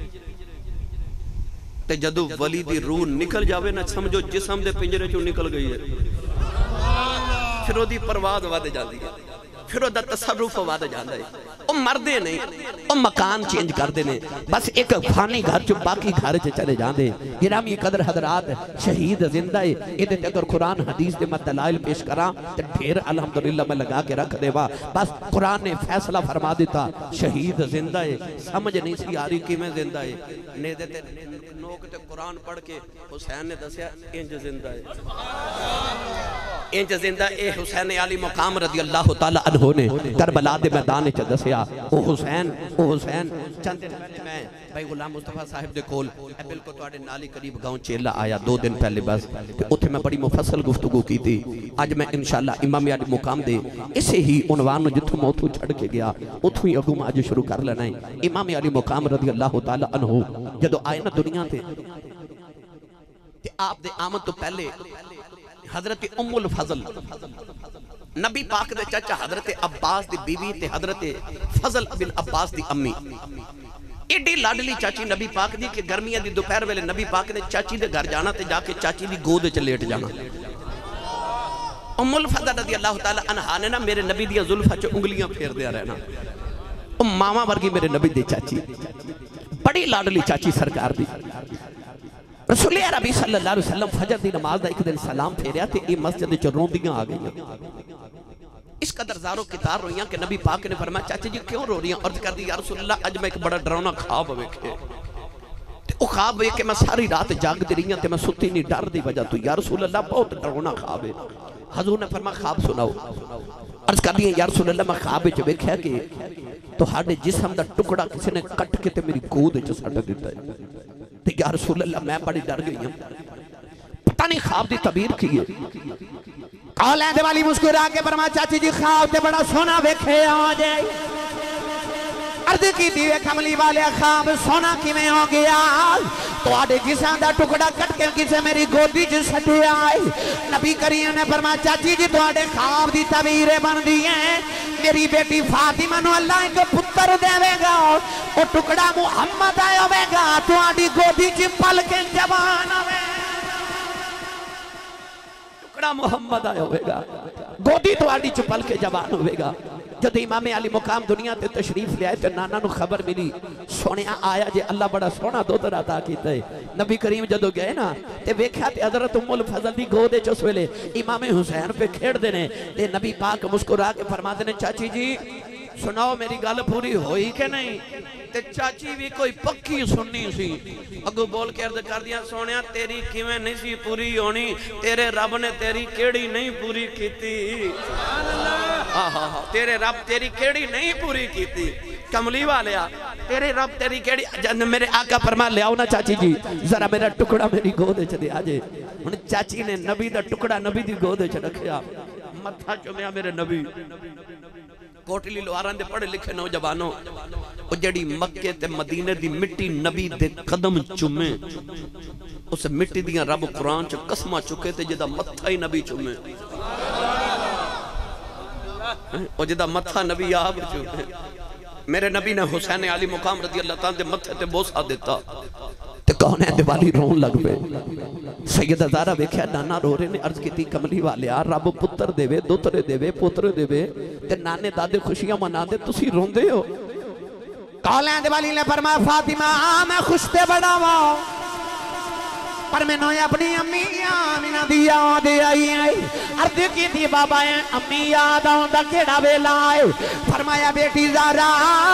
تے جدو ولی دی روح نکل جاوے نہ سمجھو جسم دے پنجرے چوں نکل گئی ہے پھر وہ دی پرواز واد جاندی ہے پھر وہ دا تصرف واد جاندہ ہے وہ مردے نہیں وہ مکان چینج کر دینے بس ایک فانی گھر چو باقی گھر چے چلے جان دے گرامی قدر حضرات شہید زندہ ہے یہ دیتے اگر قرآن حدیث دے میں دلائل پیش کرا تو پھر الحمدللہ میں لگا کے رکھ دے با بس قرآن نے فیصلہ فرما دیتا شہید زندہ ہے سمجھ نہیں سی آ رہی کہ میں زندہ ہے نے دیتے نوک تے قرآن پڑھ کے حسین نے دسیا انج زندہ ہے انج زندہ اے حسین علی مقام رضی اللہ تعالیٰ عنہ نے کربلا دے میدان چا دسیا او حسین او حسین چند دن پہلے میں بھائی غلام مصطفیٰ صاحب دے کول اے بالکل تواڈے نالی قریب گاؤں چیلا آیا دو دن پہلے بس اتھے میں بڑی مفصل گفتگو کی تھی آج میں انشاءاللہ امام علی مقام دے اسے ہی عنوان جتھوں میں اتھوں چھڑ کے گیا اتھوں ہی اگوں آج شروع کر لینا ہے امام علی مقام رضی اللہ تعالیٰ عنہ جدو آئے نا دنیا تھے کہ آپ دے آمد تو پہلے حضرت ام الفضل نبی پاک دے چچا حضرت عباس دی بیوی تے حضرت فضل بن عباس دی امی ایڈی لاڈلی چاچی نبی پاک دی کہ گرمیاں دی دوپہر ویلے نبی پاک نے چاچی دے گھر جانا تے جا کے چاچی دی گود چ لیٹ جانا ام الفضل رضی اللہ تعالی عنہا نے نا میرے نبی دی زلفاں چ انگلیاں پھیر دیا رہنا ام ماما ورگی میرے نبی دی چاچی بڑی لاڈلی چاچی سرکار دی رسول عربی صلی اللہ علیہ وسلم فجر دی نماز دا ایک دن سلام پھیریا تے یہ مسجد چ روندیاں آ گئی اس قدر زارو کتار رویاں کہ نبی پاک نے فرمایا چاچی جی کیوں رو رہی ہیں عرض کر دی یا رسول اللہ اج میں ایک بڑا ڈراؤنا خواب ویکھے تے او خواب ویکھ کے میں ساری رات جاگ دی رہی ہوں تے میں ستی نہیں ڈر دی وجہ تو یا رسول اللہ بہت ڈراؤنا خواب ہے حضور نے فرمایا خواب سناؤ عرض کر دی یا رسول اللہ میں خواب وچ ویکھیا کہ تو ہاڈے جسم دا ٹکڑا کسی نے کٹ کے تے میری گود وچ سٹ دیتا ہے تے یا رسول اللہ میں بڑی ڈر گئی ہوں پتہ نہیں خواب دی تعبیر کی ہے کالے دے والی مسکرا کے فرمایا چاچی جی خواب تے بڑا سونا ویکھے آ جائے عرض کی دی کملی والے خواب سونا کیویں ہو گیا تو آڈے جسم دا ٹکڑا کٹ کے کسے میری گودی چ سٹے آئے نبی کریم نے فرمایا چاچی جی تو آڈے خواب دی تعبیریں بن دی ہیں میری بیٹی فاطمہ نو اللہ ان کو پتر دے گا وہ ٹکڑا محمد آئے ہوئے گا تو آڈی گودی چ پل کے جوان ہوئے ٹکڑا محمد آئے ہوئے گا گودی تو آڈی چ پل کے جوان ہوئے گا جد امام علی مقام دنیا تے تشریف لے آئے تو نانا نو خبر ملی سونے آیا جے اللہ بڑا سونا دو در عطا کیتا ہے نبی کریم جدو گئے نا تے ویکھیا تے حضرت ام الفضل دی گودے چ اس ویلے امام حسین پہ کھیڑ دینے تے نبی پاک مسکرا کے فرما دینے چاچی جی سناؤ میری گل پوری ہوئی کہ نہیں تے چاچی بھی کوئی پکی سننی سی اگو بول کے عرض کر دیا سونیا تیری کیویں نہیں سی پوری ہونی تیرے رب نے تیری کیڑی نہیں پوری کیتی تیرے رب تیری کیڑی نہیں پوری کیتی کملی والیا تیرے رب تیری کیڑی جن میرے آقا فرما لے آؤ نا چاچی جی ذرا میرا ٹکڑا میری گودے چ دے آجے چاچی نے نبی دا ٹکڑا نبی دی گودے چ رکھیا متھا چومیا میرے نبی کوٹلی لواران دے پڑھے لکھے نوجوانوں وہ جڑی مکے تے مدینے دی مٹی نبی دے قدم چومے اس مٹی دیاں رب قرآن چ قسمہ چکے تے جدا متھا ہی نبی چومے وہ جدا متھا نبی آب چومے میرے نبی نے حسین علی مقام رضی اللہ تعالیٰ دے متھے تے بوسا دیتا تے کون ہے دیوالی رون لگ پے سیدہ زارہ ویکھیا نانا رو رہے نے عرض کی تھی کملی والے آر رب پتر دے وے دوترے دے وے پتر دے وے تے نانے دادے خوشیاں منا دے تسی رون دے ہو کالے دے والی نے فرمایا فاطمہ میں خوش تے بڑا ہوا پر میں نوے اپنی امی آمینہ دی یاد آئی آئی عرض کی تھی بابا امی یاد آؤں دا کیڑا ویلا آئے فرمایا بیٹی زارا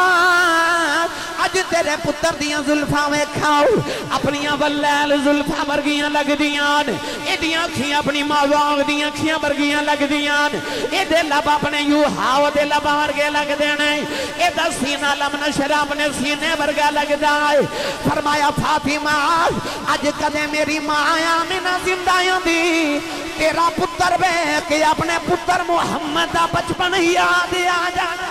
اج تیرے پتر دیاں زلفاں میں کھاؤ اپنیاں واللیل زلفاں برگیاں لگ دیاں اے دیاں کھیاں اپنی ماواغ دیاں کھیاں برگیاں لگ دیاں اے دے لب اپنے یو ہاو دے لب ورگے لگ دینے اے دا سینہ لم نشر اپنے سینے ورگا لگ دائے فرمایا فاطمہ اج کدے میری ماں آمینہ زندہ دی تیرا پتر بے کہ اپنے پتر محمد دا بچپن یاد آ جانا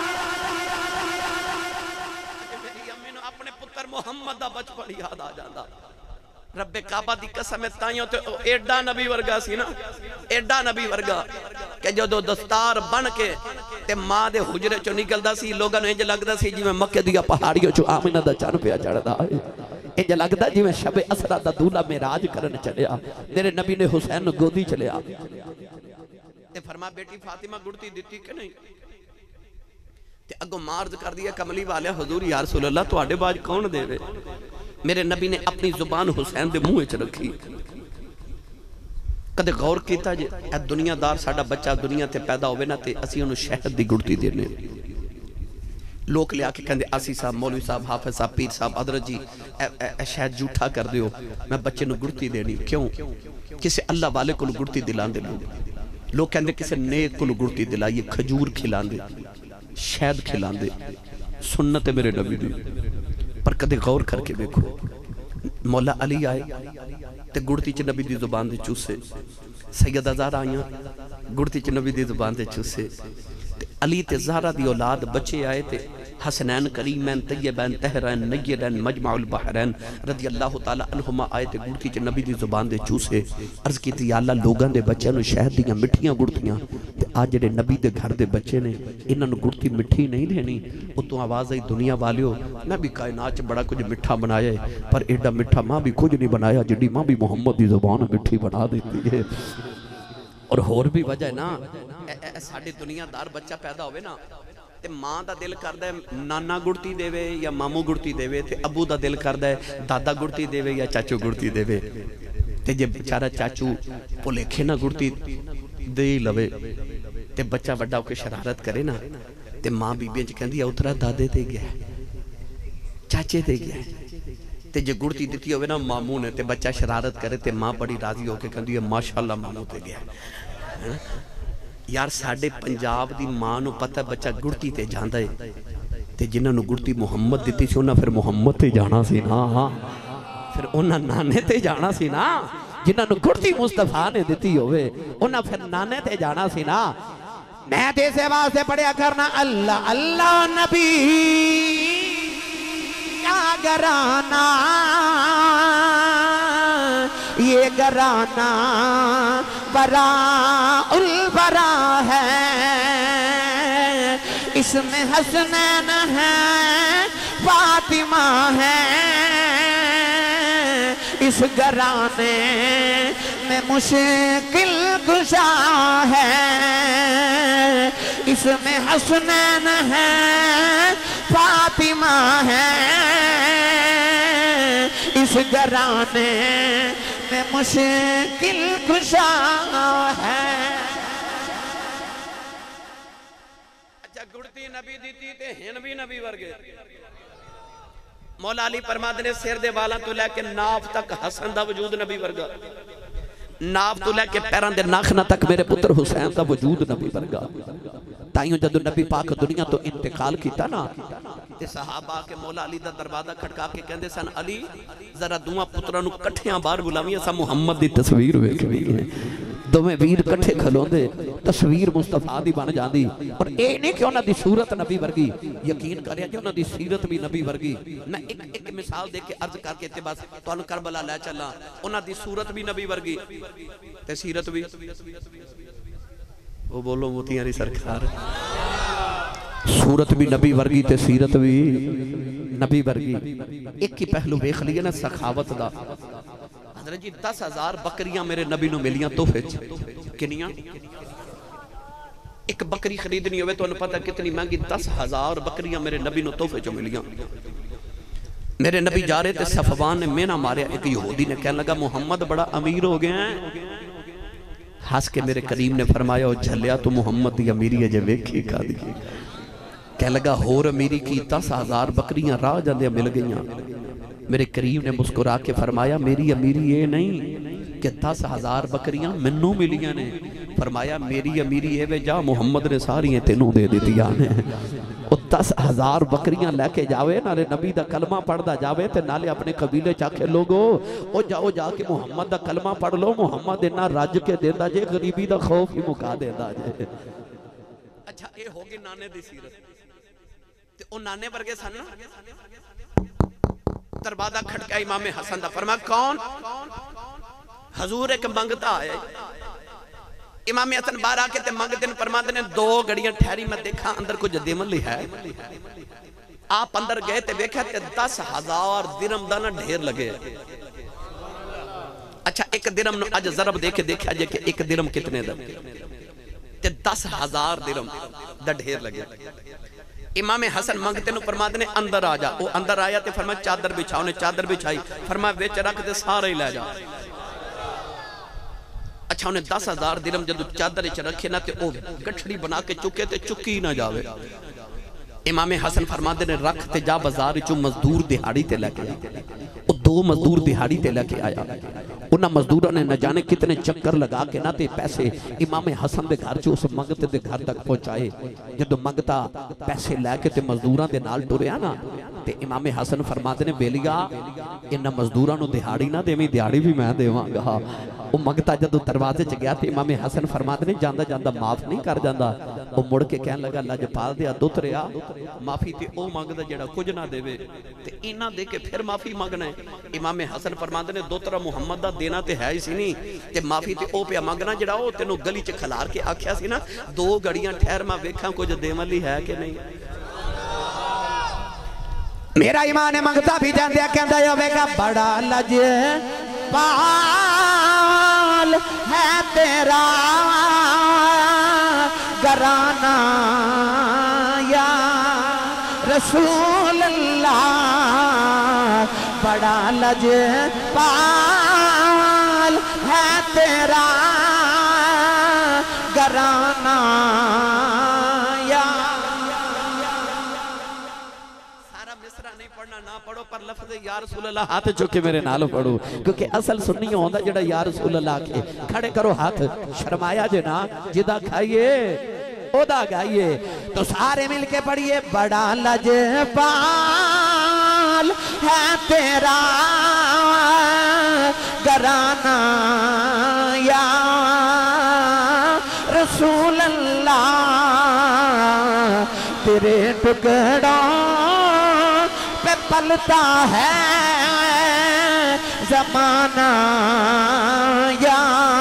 محمد دا بچپن یاد آ جاندہ رب کعبہ دی قسم تائیوں تے ایڈا نبی ورگا سی نا ایڈا نبی ورگا کہ جو دو دستار بن کے تے ماں دے حجرے چو نکل دا سی لوگاں انج لگدا سی جی میں مکہ دیا پہاڑیوں چو آمینہ دا چان پیا چڑھدا ہے انج لگدا جی میں شب اسرا دا دولہ معراج کرن چلیا میرے نبی نے حسین گودی چلیا تے فرما بیٹی فاطمہ گڑتی دیتی کہ نہیں تے اگو مارد کر دیا کملی والے حضور یا رسول اللہ تو آڑے باج کون دے وے؟ میرے نبی نے اپنی زبان حسین دے منہ اچھ رکھی. کدے غور کیتا جے اے دنیا دار ساڑا بچہ دنیا تے پیدا ہوئے نا تے اسی انہوں شہد دی گڑتی دینے. لوگ لے آکے کہندے آسی صاحب مولوی صاحب حافظ صاحب پیر صاحب حضرت جی اے, اے, اے شہد جھوٹا کر دیو میں بچے نو گڑتی دینی. کیوں؟ کسے اللہ والے کو گڑتی دلان دے لوگ لوگ کہندے کسے نیک کو گڑتی دلائیے کھجور کھلان دے شہد کھلان دے سنت میرے نبی دی. پر کدے غور کر کے دیکھو مولا علی آئے تے گڑتی چ نبی دی زبان دے چوسے. سیدہ زہرا آئیاں گڑتی چ نبی دی زبان دے چوسے. علی تے زہرا دی اولاد بچے آئے تے حسنین کریمین طیبین طہرین نیرین مجمع البحرین رضی اللہ تعالی عنہما آئے تے گڑتی چ نبی دی زبان دے چوسے. عرض کی تھی یا اللہ لوگاں دے بچے نو شہد دیاں مٹھیاں گڑتیاں تے آج جڑے نبی دے گھر دے بچے نے انہاں نو گڑتی مٹھی نہیں دینی. او تو آواز آئی دنیا والیو میں بھی کائنات چ بڑا کچھ مٹھا بنایا ہے پر ایڈا مٹھا ماں بھی کچھ نہیں بنایا جڑی ماں بھی محمد دی زبان مٹھی بنا دیتی ہے. اور ہور بھی وجہ ہے نا ساڑھے دنیا دار بچہ پیدا ہوئے نا تے ماں دا دل کردہ ہے نانا گڑتی دے وے یا مامو گڑتی دے وے تے ابو دا دل کردہ ہے دادا گڑتی دے وے یا چاچو گڑتی دے وے. تے جب بچارہ چاچو پولیکھے نا گڑتی دے لوے تے بچہ بڑا ہو کے شرارت کرے نا تے ماں بی بیچ کہندی ہے اترا دادے دے گیا چاچے دے گیا. تے جو گڑتی دیتی ہوئے نا مامو نے تے بچہ شرارت کرے تے ماں بڑی راضی ہو کے کہندی ہے ماشاءاللہ مامو دے گیا. یار ساڑھے پنجاب دی ماں نو پتہ بچہ گڑتی تے جاندہ ہے تے جنہاں نو گڑتی محمد دیتی سی انہاں پھر محمد تے جانا سی نا پھر انہاں نانے تے جانا سی نا جنہاں نو گڑتی مصطفیٰ نے دیتی ہوئے انہاں پھر نانے تے جانا سی نا. میں تے سے واسطے پڑھیا کرنا اللہ اللہ نبی کیا گرانا یہ گرانا براء البراء ہے اس میں حسنین ہے فاطمہ ہے اس گرانے میں مشکل کشا ہے اس میں حسنین ہے فاطمہ ہے اس گرانے میں مشکل کشا ہے. اچھا گڑتی نبی دیتی تے ہن بھی نبی ورگے. مولا علی فرماتے نے سیر دے والا تو لے کے ناف تک حسن دا وجود نبی ورگا ناف تو لے کے پیران دے ناخنا تک میرے پتر حسین دا وجود نبی ورگا. تائیوں جدو نبی پاک دنیا تو انتقال کیتا نا تے صحابہ کے مولا علی دا دروازہ کھٹکا کے کہندے سن علی ذرا دوہاں پترانو کٹھیاں بار بلاویں اسا محمد دی تصویر ویکھنی ہے. دوویں ویر کٹھے کھلوندے تصویر مصطفیٰ دی بن جاندی اور اے نہیں کہ انہاں دی صورت نبی ورگی یقین کریا کہ انہاں دی سیرت بھی نبی ورگی نہ. ایک ایک مثال دے کے عرض کر کے تے بس تانوں کربلا لے چلا انہاں دی صورت بھی نبی ورگی تے سیرت بھی وہ بولو موتیاں دی سرکار صورت بھی نبی ورگی تے سیرت بھی نبی ورگی. ایک کی پہلو بیخ لیے نا سخاوت دا. حضرت جی دس ہزار بکریاں میرے نبی نو ملیاں توفے کنیاں ایک بکری خریدنی ہوئے تو انہوں پتہ کتنی مہنگی دس ہزار بکریاں میرے نبی نو توفے جو ملیاں. میرے نبی جا رہے تھے صفوان نے مینا ماریا ایک یہودی نے کہنے لگا محمد بڑا امیر ہو گئے ہیں. ہس کے میرے کریم نے فرمایا او جھلیا تو محمد دی امیری ہے جے ویکھی کھا دی. کہنے لگا ہور امیری کی دس ہزار بکریاں راہ جاندے مل گئیاں. میرے کریم نے مسکرا کے فرمایا میری امیری یہ نہیں کہ دس ہزار بکریاں منوں ملیاں نے. فرمایا میری امیری ہے وے جا محمد نے ساری تینوں دے دیتی آنے. وہ دس ہزار بکریاں لے کے جاوے نالے نبی دا کلمہ پڑھ دا جاوے تے نالے اپنے قبیلے چاکے لوگو او جاؤ جا کے محمد دا کلمہ پڑھ لو محمد انہا رج کے دیندہ جے غریبی دا خوف ہی مکا دیندہ جے. اچھا اے ہوگی نانے دی سیرت تے او نانے ورگے سن دروازہ کھٹکا امام حسن دا فرما کون حضور ایک منگتا آئے. امام حسن بار آکے تے منگتے نے فرماتے نے دو گڑیاں ٹھہری میں دیکھا اندر کچھ دیمن لی ہے. آپ اندر گئے تے دیکھا تے دس ہزار درم دانا ڈھیر لگے. اچھا ایک درم نو آج ضرب دیکھے دیکھا جے کہ ایک درم کتنے دا تے دس ہزار درم دا ڈھیر لگے. امام حسن منگتے نو فرماتے نے اندر آ جا. وہ اندر آیا تے فرمایا چادر بچھا. انہیں چادر بچھائی. فرمایا ویچ رکھ تے سارے ہی لے جا. اچھا انہیں دس ہزار درم جدو چادر اچھ رکھے نا تے او گٹھڑی بنا کے چکے تے چکی نہ جاوے. امام حسن فرماتے نے رکھ تے جا بازار چو مزدور دہاڑی تے لے کے آیا. وہ دو مزدور دہاڑی تے لے کے آیا. انہاں مزدوروں نے نہ جانے کتنے چکر لگا کے نہ تے پیسے امام حسن دے گھر چو اس منگتے دے گھر تک پہنچائے. جدو منگتا پیسے لے کے تے مزدوراں دے نال ٹوریا نا تے امام حسن فرماتے نے بیلیا انہاں مزدوراں نو دہاڑی نہ دے میں دہاڑی بھی میں دیواں گا. وہ منگتا جدو دروازے چ گیا تے امام حسن فرماتے نے جاندہ جاندہ معاف نہیں کر جاندہ. وہ مڑ کے کہنے لگا اللہ جپال دیا دوتریا معافی تے او مانگدا جڑا کچھ نہ دے وے تے انہاں دے کے پھر معافی مانگنا ہے. امام حسن فرماتے نے دوترا محمد دا دینا تے ہے ہی سی نہیں تے معافی تے او پیا مانگنا جڑا او تینوں گلی چ کھلار کے آکھیا سی نا دو گڑیاں ٹھہر میں ویکھاں کچھ دیون والی ہے کہ نہیں. میرا ایمان منگتا بھی جاندیا کہندا ہوے گا بڑا لج پال ہے تیرا گھرانہ یا رسول اللہ. بڑا لج پال ہے تیرا گھرانہ یا. سارا مصرع نہیں پڑھنا نہ پڑھو پر لفظ یا رسول اللہ ہاتھ چکے میرے نال پڑھو کیونکہ اصل سنی ہوندہ جڑا یا رسول اللہ کے کھڑے کرو ہاتھ شرمایا جنا جدا کھائیے اودا گائیے. تو سارے مل کے پڑھئے بڑا لج پال ہے تیرا گھرانہ یا رسول اللہ. تیرے ٹکڑوں پہ پلتا ہے زمانہ یا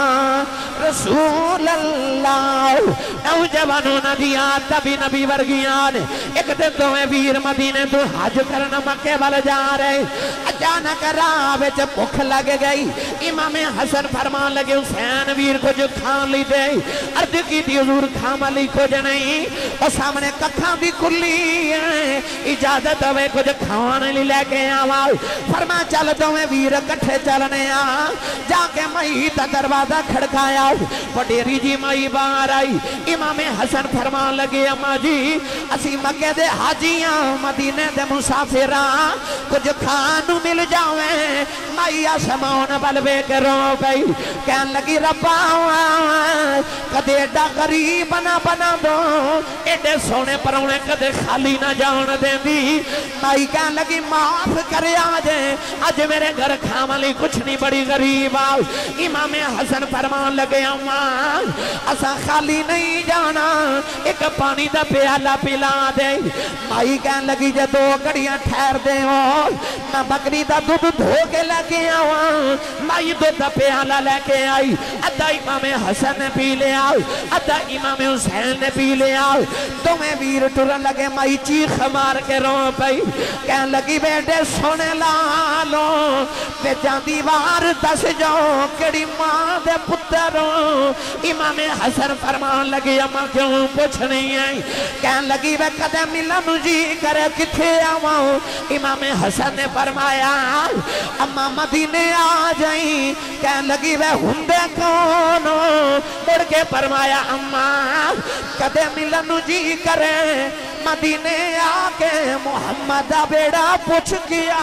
رسول اللہ. نوجوانوں ندیات تبھی نبی ورگیان ایک دن دویں ویر مدینے تو حج کرنا مکے والا جا رہے. اچانک راہ وچ بھوک لگ گئی. امام حسن فرمان لگے حسین ویر کو جو کھان لی دے. عرض کی تھی حضور کھاما لی کچھ نہیں اور سامنے ککھاں بھی کھلی ہے اجازت ہوئے کچھ کھانے لی لے کے آواں. فرما چل دویں ویر کٹھے چلنے آ. جا کے مئی تا دروازہ کھڑکایا وڈیری جی مئی باہر آئی. امام حسن فرمان لگے اما جی اسی مکے دے حاجیاں مدینے دے مسافران کچھ کھانو مل جاویں. مائی آسمان بلوے کے رو گئی کہن لگی ربا کدے ایڈا غریب بنا بنا دو ایڈے سونے پرونے کدے خالی نہ جان دیں دی. مائی کہن لگی معاف کرے آجے آج میرے گھر کھاملی کچھ نہیں بڑی غریب آؤ. امام حسن فرمان لگے اما اسا خالی نہیں جانا ایک پانی دا پیالہ پلا دے. مائی کہن لگی جے دو گڑیاں ٹھہر دے ہو میں بکری دا دودھ دھو کے لگے آؤں. مائی دو دا پیالہ لے کے آئی. ادھا امام حسن نے پی لے آؤ ادھا امام حسین نے پی لے آؤ. تمہیں ویر ٹرن لگے. مائی چیخ مار کے رو پئی کہن لگی بیٹے سونے لالو پہ جان دیوار دس جاؤ کڑی ماں دے پتروں. امام حسن فرمان لگی اما کیوں پوچھ نہیں آئی. کہن لگی وہ قدم ملن جی کرے کتھے آواں. امام حسن نے فرمایا اما مدینے آ جائیں. کہن لگی وہ ہندے کونو اڑ کے فرمایا اما قدم ملن جی کرے مدینے آ کے محمد بیڑا پوچھ کیا.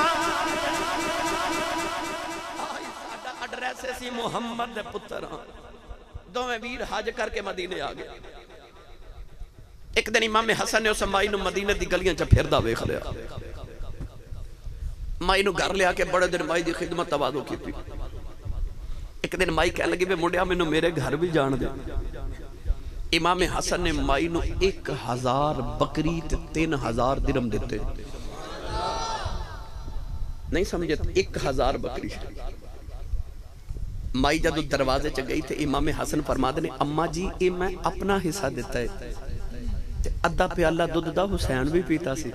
ایڈریس سی محمد دے پتر دو میں ویر حج کر کے مدینے آ گیا. ایک دن امام حسن نے اس مائی نو مدینے دی گلیاں چا پھر دا ویکھ لیا. مائی نو گھر لیا کے بڑے دن مائی دی خدمت توازو کی تھی. ایک دن مائی کہہ لگی بے مڈیا میں نو میرے گھر بھی جان دے. امام حسن نے مائی نو ایک ہزار بکری تین ہزار درم دیتے. نہیں سمجھے ایک ہزار بکری. مائی جدو دروازے چ گئی تھے امام حسن فرماد نے اما جی اے میں اپنا حصہ دیتا ہے. ادھا پیالہ دودھ دا حسین بھی پیتا سی.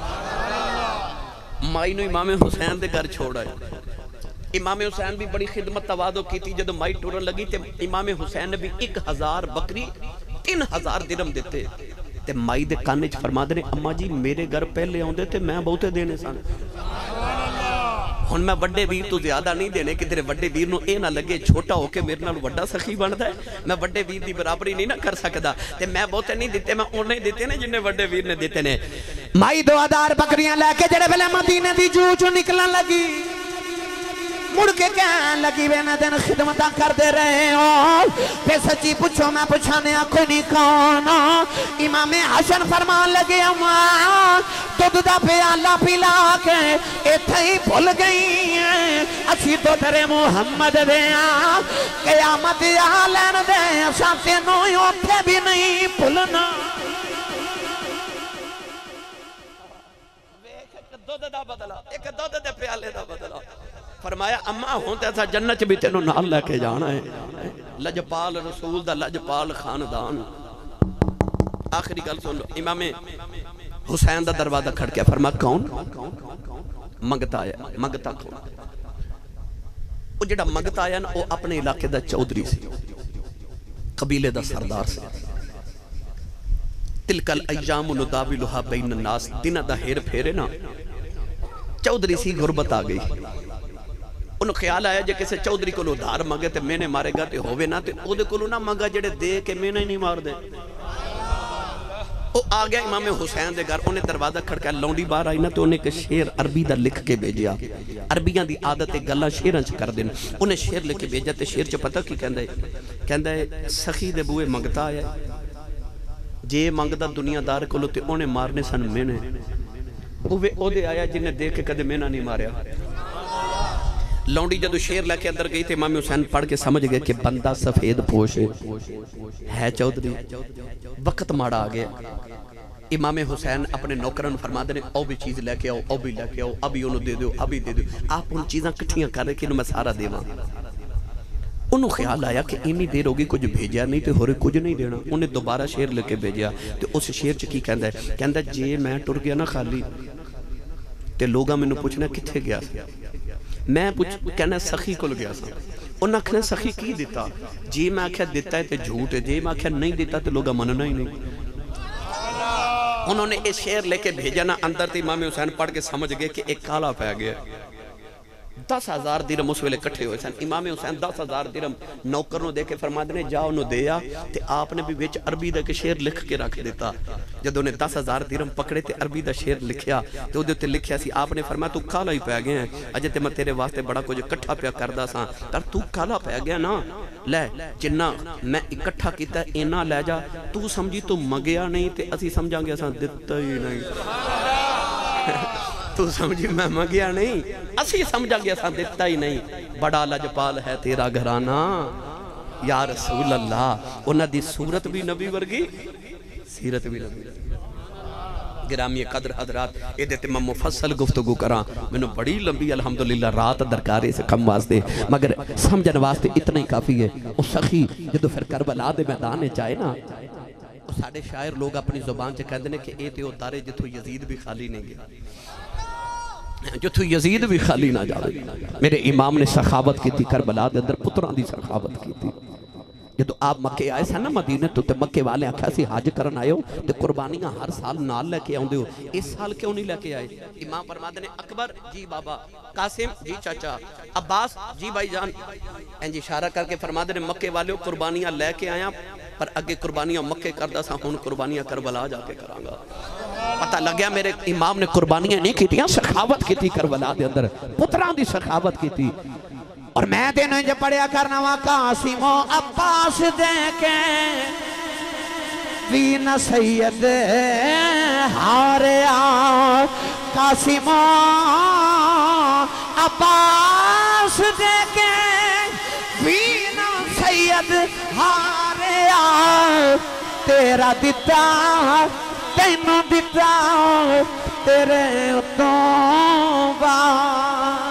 مائی نو امام حسین دے گھر چھوڑا ہے. امام حسین بھی بڑی خدمت توادو کی تھی. جدو مائی ٹورن لگی تے امام حسین نے بھی ایک ہزار بکری تین ہزار درم دیتے تے مائی دے کانے چ فرما دے اما جی میرے گھر پہلے آندے تے میں بہتے دینے سن ہن میں وڈے ویر تو زیادہ نہیں دینے کہ تیرے وڈے ویر نو اے نہ لگے چھوٹا ہو کے میرے نال وڈا سخی بندا ہے میں وڈے ویر دی برابری نہیں نہ کر سکدا تے میں بہتے نہیں دیتے میں اونے دیتے نے جننے وڈے ویر نے دیتے نے مائی دو ہزار بکریاں لے کے جڑے ویلے مدینے دی جو چوں نکلن لگی مڑ کے کہن لگی وے نہ دن خدمتاں کر دے رہے ہو تے سچی پوچھو میں پوچھانے کوئی نہیں کون امام حسن فرمان لگے اماں دودھ دا پیالہ پلا کے ایتھے ہی بھول گئی اسی تو تیرے محمد دے آ قیامت آ لین دے اساں تینوں اوتھے بھی نہیں بھولنا ایک دودھ دا بدلا ایک دودھ دے پیالے دا بدلا فرمایا اماں ہونتے ایسا جنت بھی تینوں نال لے کے جانا ہے لجپال رسول دا لجپال خاندان آخری گل سن لو امام حسین دا دروازہ کھڑ کے فرما کون منگتا آیا منگتا کون وہ جڑا منگتا آیا نا وہ اپنے علاقے دا چودری سے قبیلے دا سردار سے تلکل ایام نداولھا بین الناس دن دا ہیر پھیرے نا چودری سی غربت آ گئی انہوں خیال آیا جے کسے چودری کو لو دھار مانگے تے میں نے مارے گا تے ہووے نا تے او دے کو لو نا مانگا جڑے دے کے میں نہیں مار دے او آگیا امام حسین دے گھر انہیں دروازہ کھڑکا لونڈی بار آئی نا تو انہیں ایک شیر عربی دا لکھ کے بھیجیا عربیاں دی عادت گلہ شیرن چھ کر دین انہیں شیر لکھ کے بھیجا تے شیر چھ پتہ کی کہندہ ہے کہندہ ہے سخی دے بوئے منگتا آیا جے منگتا دنیا دار کو لو تے انہیں مارنے سن میں نے اوے او دے آیا جنہیں دیکھ کے کدے میں نہ نہیں ماریا لونڈی جدو شیر لے کے اندر گئی تھے امام حسین پڑھ کے سمجھ گئے کہ بندہ سفید پوش ہے چودری وقت ماڑا آگیا امام حسین اپنے نوکرن فرما دے او بھی چیز لے کے آؤ او بھی لے کے آؤ ابھی انہوں دے دو ابھی دے دو آپ ان چیزاں کٹھیاں کر رہے کہ انہوں میں سارا دے وہاں انہوں خیال آیا کہ اینی دیر ہوگی کچھ بھیجیا نہیں تو ہورے کچھ نہیں دینا انہیں دوبارہ شیر لے کے بھیجیا تو اس شیر چکی کہندہ ہے کہندہ جے میں ٹر گیا نا خالی تے لوگا میں نے پوچھنا کتھے گیا میں کہنا سخی کو لگیا سا انہوں نے سخی کی دیتا جی میں آکھا دیتا ہے تے جھوٹ ہے جی میں آکھا نہیں دیتا تے لوگا مننا ہی نہیں انہوں نے اس شیر لے کے بھیجا نا اندر تے امام حسین پڑھ کے سمجھ گئے کہ ایک کالا پہ گیا دس ہزار درم اس ویلے کٹھے ہوئے سن امام حسین دس ہزار درم نوکروں دے کے فرما دینے جاؤ انہوں دیا تے آپ نے بھی ویچ عربی دا کے شیر لکھ کے رکھ دیتا جب انہیں دس ہزار درم پکڑے تے عربی دا شیر لکھیا تے وہ دیتے لکھیا سی آپ نے فرمایا تو کالا ہی پہ گئے ہیں اجے تے میں تیرے واسطے بڑا کچھ کٹھا پہ کردہ سا تر تو کالا پہ گیا نا لے جنہ میں اکٹھا کیتا ہے اینا لے جا تو سمجھی تو مگیا نہیں تے اسی سمجھا گیا سا دیتا ہی نہیں تو سمجھی میں مگیا نہیں اسی سمجھا گیا سا دیتا ہی نہیں بڑا لجپال ہے تیرا گھرانا یا رسول اللہ انہاں دی صورت بھی نبی ورگی سیرت بھی نبی ورگی گرامی قدر حضرات یہ دیتے میں مفصل گفتگو کران میں نے بڑی لمبی الحمدللہ رات درکارے سے کم واسطے مگر سمجھن واسطے اتنا ہی کافی ہے اس سخی جدو پھر کربلا دے میدانے چاہے نا ساڑھے شاعر لوگ اپنی زبان چے کہتے ہیں کہ اے تے او تارے جتو یزید بھی خالی نہیں گیا جو تو یزید بھی خالی نہ جاوے میرے امام نے سخاوت کی تھی کربلا دے اندر پتران دی سخاوت کی تھی یہ تو آپ مکے آئے سا نا مدینے تو تے مکے والے آکھا سی حاج کرن آئے ہو تے قربانیاں ہر سال نال لے کے آؤں دے ہو اس سال کیوں نہیں لے کے آئے امام فرماتے نے اکبر جی بابا قاسم جی چاچا عباس جی بھائی جان انجی اشارہ کر کے فرماتے نے مکے والے ہو قربانیاں لے کے آیا پر اگے قربانیاں مکے کردہ سا ہون قربانیاں کربلا جا کے کرانگا پتہ لگیا میرے امام نے قربانیاں نہیں کی تھی سخاوت کی تھی کربلا دے اندر پتران دی سخاوت کی تھی اور میں دینوں جو پڑھیا کرنا وا قاسم و عباس دے کے وین سید ہاریا قاسم و عباس دے کے وین سید ہاریا تیرا دیتا تینوں دیتا تیرے اتوں بار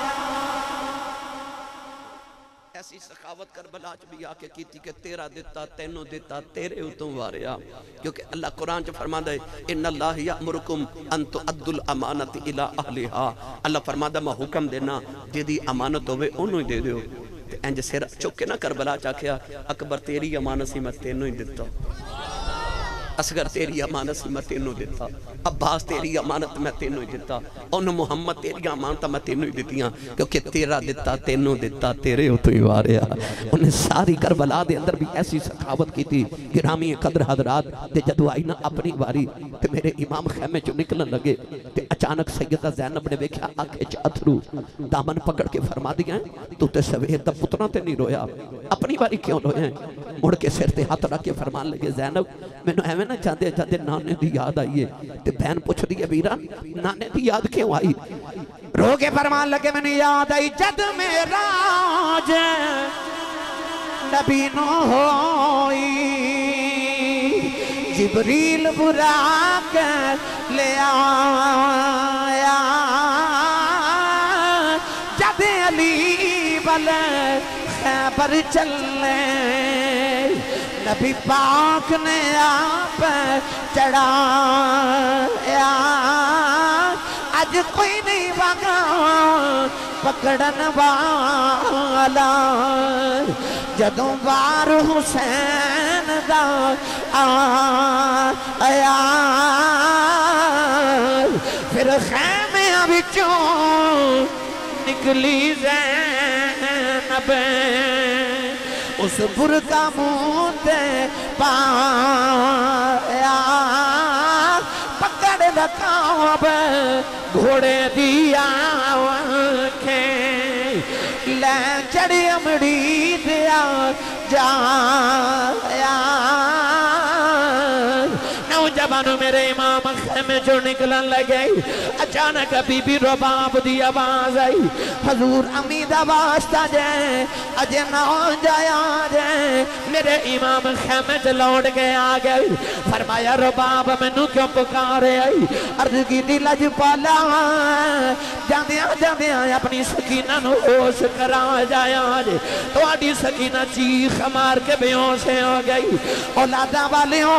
ایسی سخاوت کربلا چ بھی آکے کی تھی کہ تیرا دیتا تینوں دیتا تیرے اتوں واریا کیونکہ اللہ قرآن چ فرماتا ہے ان اللہ یامرکم ان تؤدوا الامانۃ الی اہلھا اللہ فرماتا میں حکم دینا جدی امانت ہوے اونوں ہی دے دیو انج سر چکے نہ کربلا چاکیا اکبر تیری امانت سی میں تینوں ہی دیتا اصغر تیری امانت سی میں تینوں دیتا عباس تیری امانت میں تینوں ہی دیتا ان محمد تیری امانت میں تینوں ہی دیتیاں کیونکہ تیرا دیتا تینوں دیتا تیرے ہو تو ہی واریا انہیں ساری کربلا دے اندر بھی ایسی سخاوت کی تھی گرامی قدر حضرات تے جدو آئی نا اپنی باری تے میرے امام خیمے جو نکلن لگے تے اچانک سیدہ زینب نے بیکھا آنکھیں چاتھرو دامن پکڑ کے فرما دیا ہے تو تے سویر دا پتنا تے نہیں رویا اپنی باری کیوں رویا ہے مڑ کے سر تے ہاتھ رکھ کے فرمان لگے زینب میں نے ایویں نہ چاہتے چاہتے نانے دی یاد آئیے تے بہن پوچھ دی بیرا نانے دی یاد کیوں آئی رو کے فرمان لگے میں نے یاد آئی جد میرا جے نبی نو ہوئی جبریل برا کے لے آیا جد علی والے خیبر چلے نبی پاک نے آپ چڑھایا آج کوئی نہیں وگا پکڑن والا جدوں بار حسین دا آیا پھر خیمے بچوں نکلی زینب اس برکا مونتے پایا پکڑ رکھاب گھوڑے دیا آنکھیں لے چڑی امڑی دیا جایا نوجوانوں میرے امام خیمے جو نکلن لگے اچانک بی بی رباب دی آواز آئی حضور امید واسطہ جائے اجے نہ جایا جائے میرے امام خیمے جو لوٹ کے آگئے فرمایا رباب میں نو کیوں پکارے آئی عرض کی دل اج پالا جاندیاں جاندیاں اپنی سکینہ نو ہوش کرا جایا جائے تو آڈی سکینہ چیخ مار کے بیوں سے ہو گئی اولادہ والیوں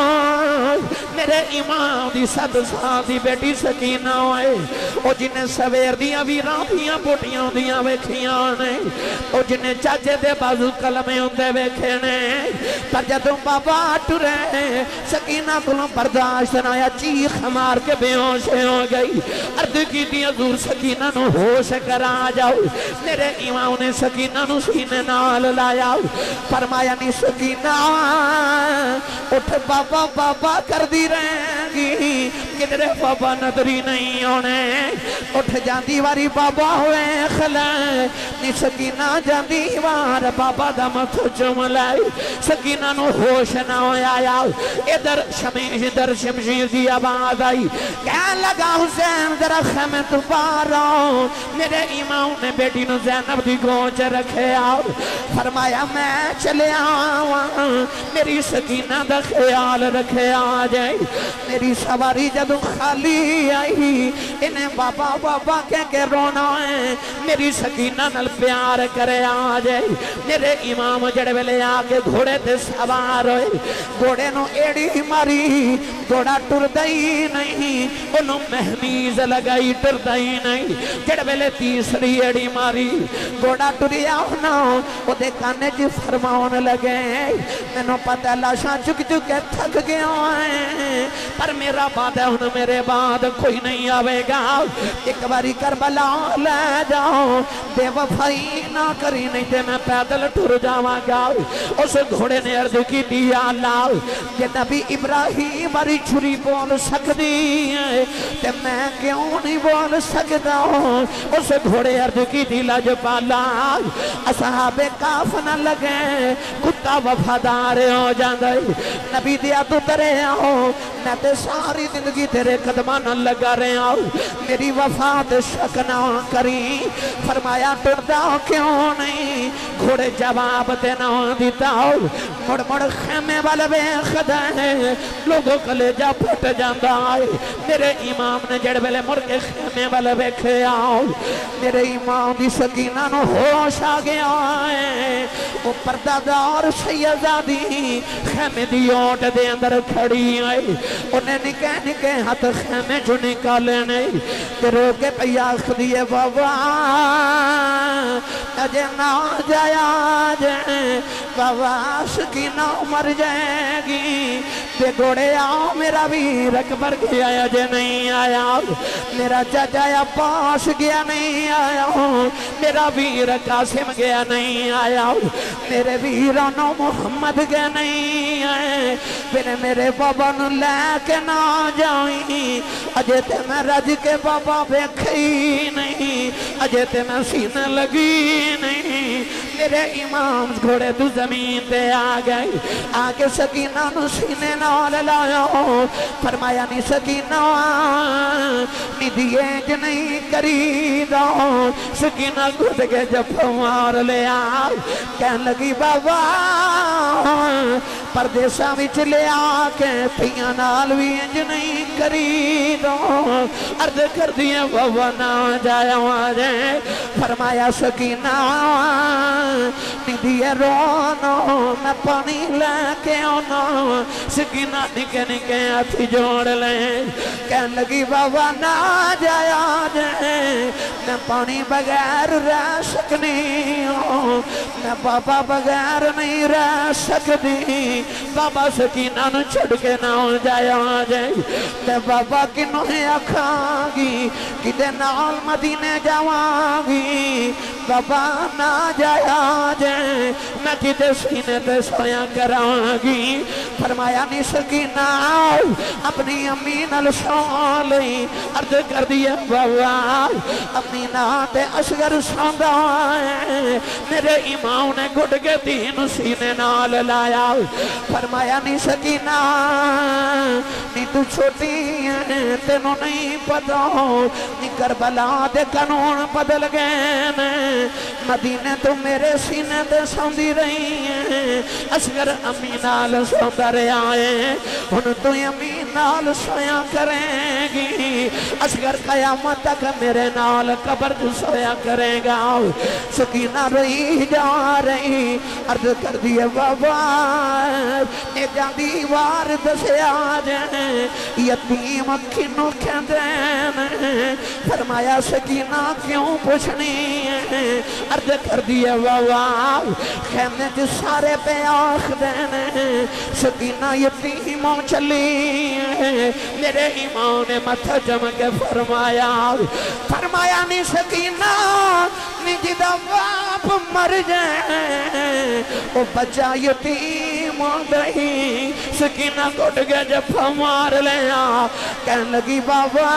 میرے امام دی صد سال دی بیٹی سکینہ ہوئے او جنہیں سویر دیاں ویران دیاں بوٹیاں دیاں ویکھیاں نے او جنہیں چاچے دے بازو کلمے ہوندے ویکھے نے پر جدوں بابا ٹرے سکینہ کلوں برداشت نایا چیخ مار کے بیہوش ہو گئی عرض کی دی حضور سکینہ نو ہوش کرا جاؤ میرے امام نے سکینہ نو سینے نال لایا فرمایا نہیں سکینہ اٹھ بابا بابا کر دی رہیں گی کدرے بابا نظری نہیں ہونے اٹھ جاندی واری بابا ہوئے خلائے نی سکینہ جاندی وار بابا دا مت چم لائی سکینہ نو ہوش نہ ہویا یا ادھر شمیش ادھر شمشیر دی آواز آئی کہنے لگا حسین ذرا خیمے تو پارو میرے امام نے بیٹی نو زینب دی گونچ رکھے آؤ فرمایا میں چلے آؤں میری سکینہ دا خیال رکھے آ جائے میری سواری جدو خالی آئی انہیں بابا بابا کہہ کے رونا ہے میری سکینہ نل پیار کرے آ جائے میرے امام جڑے ویلے آگے گھوڑے تے سوار ہوئے گھوڑے نو ایڑی ماری گھوڑا ٹر دائی نہیں انہوں مہمیز لگائی ٹر دائی نہیں جڑے ویلے تیسری ایڑی ماری گھوڑا ٹریا ہونا وہ دیکھانے جی فرماؤن لگے میں نو پتہ لاشاں چک چکے تھک گیا ہے پر میرا بعد ہے انہوں میرے بعد کوئی نہیں آوے گا ایک باری کربلا لے جاؤ بے وفائی نہ کری نہیں تے میں پیدل ٹر جاواں گا اس گھوڑے نے عرض کی دیا اللہ کہ نبی ابراہیم باری چھری بول سکتی ہے تے میں کیوں نہیں بول سکتا ہوں اس گھوڑے عرض کی دیا جو پالا اصحاب کاف نہ لگے کتا وفادار ہو جاندے نبی دیا تو ترے آؤ میں تے ساری زندگی تیرے قدمہ نہ لگا رہے آؤ میری وفات شک نہ کری فرمایا ٹردہ کیوں نہیں گھوڑے جواب دینا دیتا ہو مڑ مڑ خیمے والے بے خدا ہے لوگوں کلے جا پھٹ جاندہ آئے میرے امام نے جڑ بلے مر کے خیمے والے بے کھے آؤ میرے امام دی سکینہ نو ہوش آگے آئے وہ پردہ دار سیدزادی خیمے دی اوٹ دے اندر کھڑی آئے انہیں نکے نکے ہاتھ خیمے جو نکالے نے تے رو کے پیا خدیے بابا اجے نہ جایا جائے بابا سکینہ مر جائے گی تے گوڑے آؤ میرا ویر اکبر گیا اجے نہیں آیا میرا چاچا یا پاس گیا نہیں آیا میرا ویر قاسم گیا نہیں آیا میرے ویرانو محمد گیا نہیں آئے پھر میرے بابا نو لے کے نہ جائیں اجے تے میں رج کے بابا بیکھئی نہیں اجے تے میں سینے لگی نہیں میرے امام گھوڑے تو زمین تے آ گئے آگے سکینہ نو سینے نال لایا فرمایا نہیں سکینہ نی دیے جو نہیں کری دو سکینہ گھٹ کے جب مار لیا کہن لگی بابا پردیسہ وچ لے آکے پیاں نال بھی انج نہیں کری دو عرض کر دیا بابا نہ جایا آجے فرمایا سکینہ ندیے رونو میں پانی لے کے آنا سکینہ نکے نکے ہاتھی جوڑ لیں کہن لگی بابا نہ جایا آجے میں پانی بغیر رہ سکنی ہوں میں بابا بغیر نہیں رہ سکتی بابا سکینہ نو چھڑ کے نہ جایا آجے میں بابا کنوں ہی اکھاں گی کدے نال مدینے جاواں بابا نہ جایا آجے میں کدے سینے تے سویا کراں گی فرمایا نہیں سکینہ اپنی امی نال سو لئی عرض کر دیا بابا اپنی نات اصغر سوندا ہے میرے امام نے گھٹ کے تین سینے نال لایا فرمایا نہیں سکینہ نہیں تو چھوٹی ہے تینوں نہیں پتا نہیں کربلا دے قانون بدل گئے مدینے تو میرے سینے دے سوندی رہی ہیں اصغر امی نال سوندا رہا ہے ہن تو امی نال سویا کریں گی اصغر قیامت تک میرے نال قبر جو سویا کرے گا سکینہ رہی جا رہی عرض کر دیے بابا اے جاندی وار دسے آجیں یتیم کنوں کھندیں فرمایا سکینہ کیوں پوچھنی ہے عرض کر دیے بابا خیمے جو سارے پہ آخ دینے سکینہ یتیموں چلی ہے میرے امام نے متھا جم کے فرمایا فرمایا نہیں سکینہ نہیں جدہ باپ مر جائے وہ بچہ یتیم ہو گئی سکینہ گھٹ گیا جب مار لیا کہن لگی بابا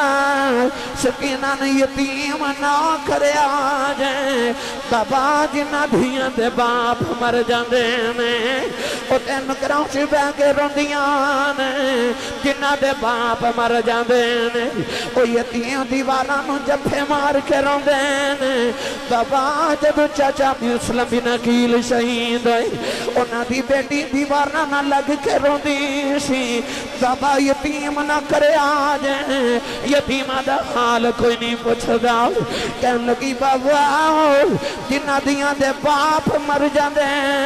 سکینہ نے یتیم نہ کرے آجے بابا جنہ دھیاں دے باپ مر جاندے نے وہ تین کراؤں سے بہ کے روندیاں نے جنہ دے باپ مر جاندے نے وہ یتیم دیواراں نو جبھے مار کے روندے نے بابا جب چاچا مسلم بن عقیل شہید ہوئے انہاں دی بیٹی دیواراں نہ لگ کے روندی سی بابا یتیم نہ کرے آجے یتیمہ دا حال کوئی نہیں پوچھ دا کہن لگی بابا جنہ دیاں دے باپ مر جاندے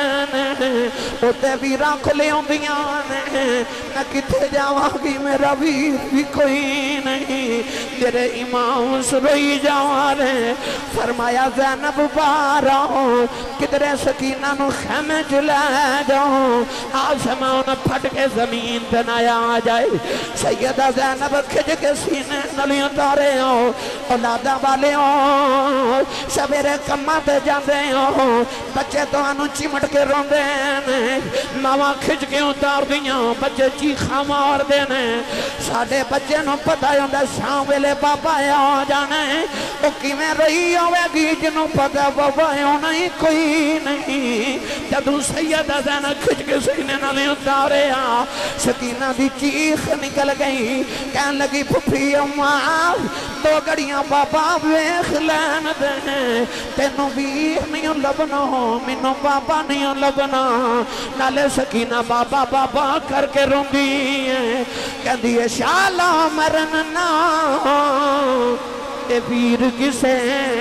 او تے بھی رکھ لے ہوندیاں نے نہ کتے جاواں گی میرا ویر بھی کوئی نہیں میرے امام سروئی جاواں نے فرمایا زینب بارا کدرے سکینہ نو خیمے چلے جاؤں آسمان پھٹ کے زمین دنایا آ جائے سیدہ زینب کھج کے سینے نلیوں تارے ہوں اولادہ والے ہوں سویرے کمہ تے جاندے ہوں بچے تو انو چمٹ کے روندے ہیں ماما کھج کے اتار دیاں بچے چیخا مار دینے ساڑھے بچے نو پتہ ہوں دے شام ویلے بابا آ جانے او کی میں رہی ہوئے گی جنو پتہ بابا ہوں نہیں کوئی نہیں جدو سیدہ زینب کھج کے سینے نلیوں اتارے ہاں سکینہ دی چیخ نکل گئی کہن لگی پھپھی اماں دو گڑیاں بابا ویخ لین دیں تینوں بھی نہیں لبنا ہو منوں بابا نہیں لبنا نالے سکینہ بابا بابا کر کے روندی ہے کہن دیئے شالا مرن نا اے پیر کسے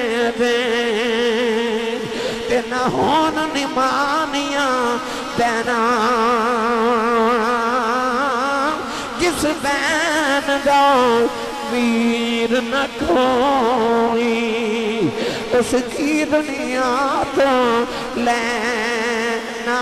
دیں تے نہ ہون نمانیاں دینا جس بین دا ویر امیر نہ کوئی اس کی دنیا تو لینا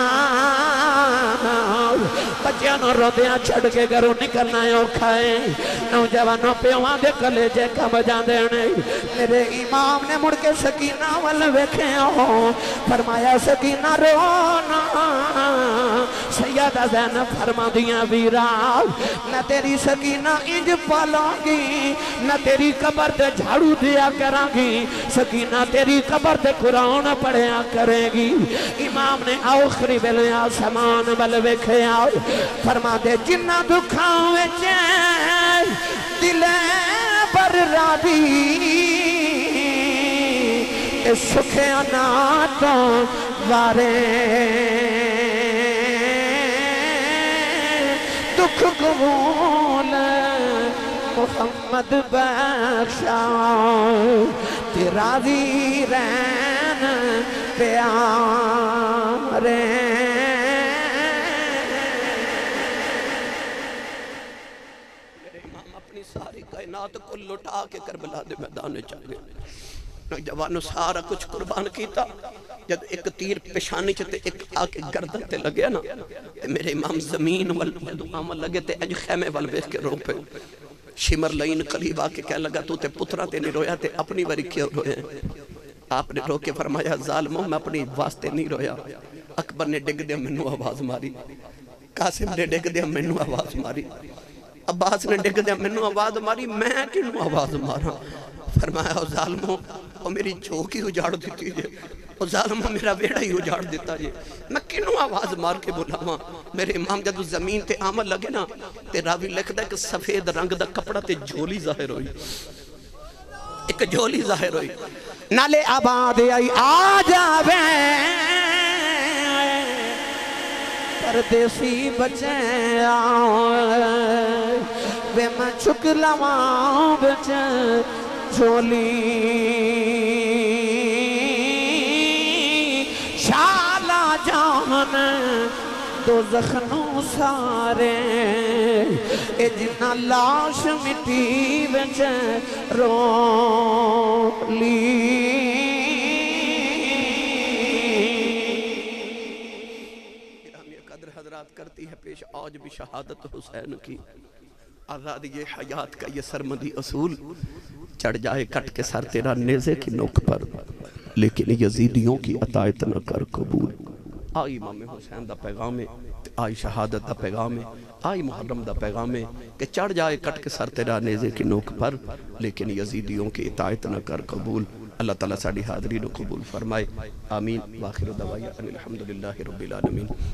بچیاں نو روندیاں چھڑ کے گھروں نکلنا ہے اوکھا ہے نوجوانوں پیواں دے کلیجے کم جاندے نے میرے امام نے مڑ کے سکینہ ول ویکھیا ہو فرمایا سکینہ رونا سیدہ زینب فرما دیاں ویرا نہ تیری سکینہ انج پالوں گی نہ تیری قبر تے جھاڑو دیا کراں گی سکینہ تیری قبر تے قرآن پڑھیا کرے گی امام نے آخری ویلے آسمان ول ویکھیا فرما دے جنہ دکھاں وچ دلے پر رابی اے سکھیاں ناتوں وارے دکھ قبول محمد بخشا تے راضی رہن پیارے ساری کائنات کو لٹا کے کربلا دے میدان چلے نوجوانوں سارا کچھ قربان کیتا جب ایک تیر پیشانی چھتے ایک آکے گردن تے لگیا نا میرے امام زمین والدعام لگے تے اج خیمے والبیخ کے رو پہ شمر لین قریب آکے کہہ لگا تو تے پترہ تے نہیں رویا تے اپنی باری کیوں روئے آپ نے رو کے فرمایا ظالموں میں اپنی واسطے نہیں رویا اکبر نے ڈگ دیا منو آواز ماری قاسم نے ڈگ دیا منو آواز ماری عباس نے ڈگ دیا منو آواز ماری میں کنو آواز مارا فرمایا او ظالموں او میری چوکی اجاڑ دیتی جے او ظالموں میرا بیڑا ہی اجاڑ دیتا جے میں کنو آواز مار کے بولاواں میرے امام جدو زمین تے عمل لگے نا تے راوی لکھدا ہے کہ سفید رنگ دا کپڑا تے جھولی ظاہر ہوئی ایک جھولی ظاہر ہوئی نالے آباد آئی آ جاوے پردیسی بچے آؤں بے میں چھک لواں بچے جھولی شالا جان دو زخنوں سارے اے جنہ لاش مٹی بچے رو لی کرتی ہے پیش آج بھی شہادت حسین کی آزادی یہ حیات کا یہ سرمدی اصول چڑھ جائے کٹ کے سر تیرا نیزے کی نوک پر لیکن یزیدیوں کی اطاعت نہ کر قبول آئی امام حسین دا پیغام ہے آئی شہادت دا پیغام ہے آئی محرم دا پیغام ہے کہ چڑھ جائے کٹ کے سر تیرا نیزے کی نوک پر لیکن یزیدیوں کی اطاعت نہ کر قبول اللہ تعالیٰ ساڑھی حاضرین قبول فرمائے آمین وآخر دعوایا ان الحمدللہ رب العالمین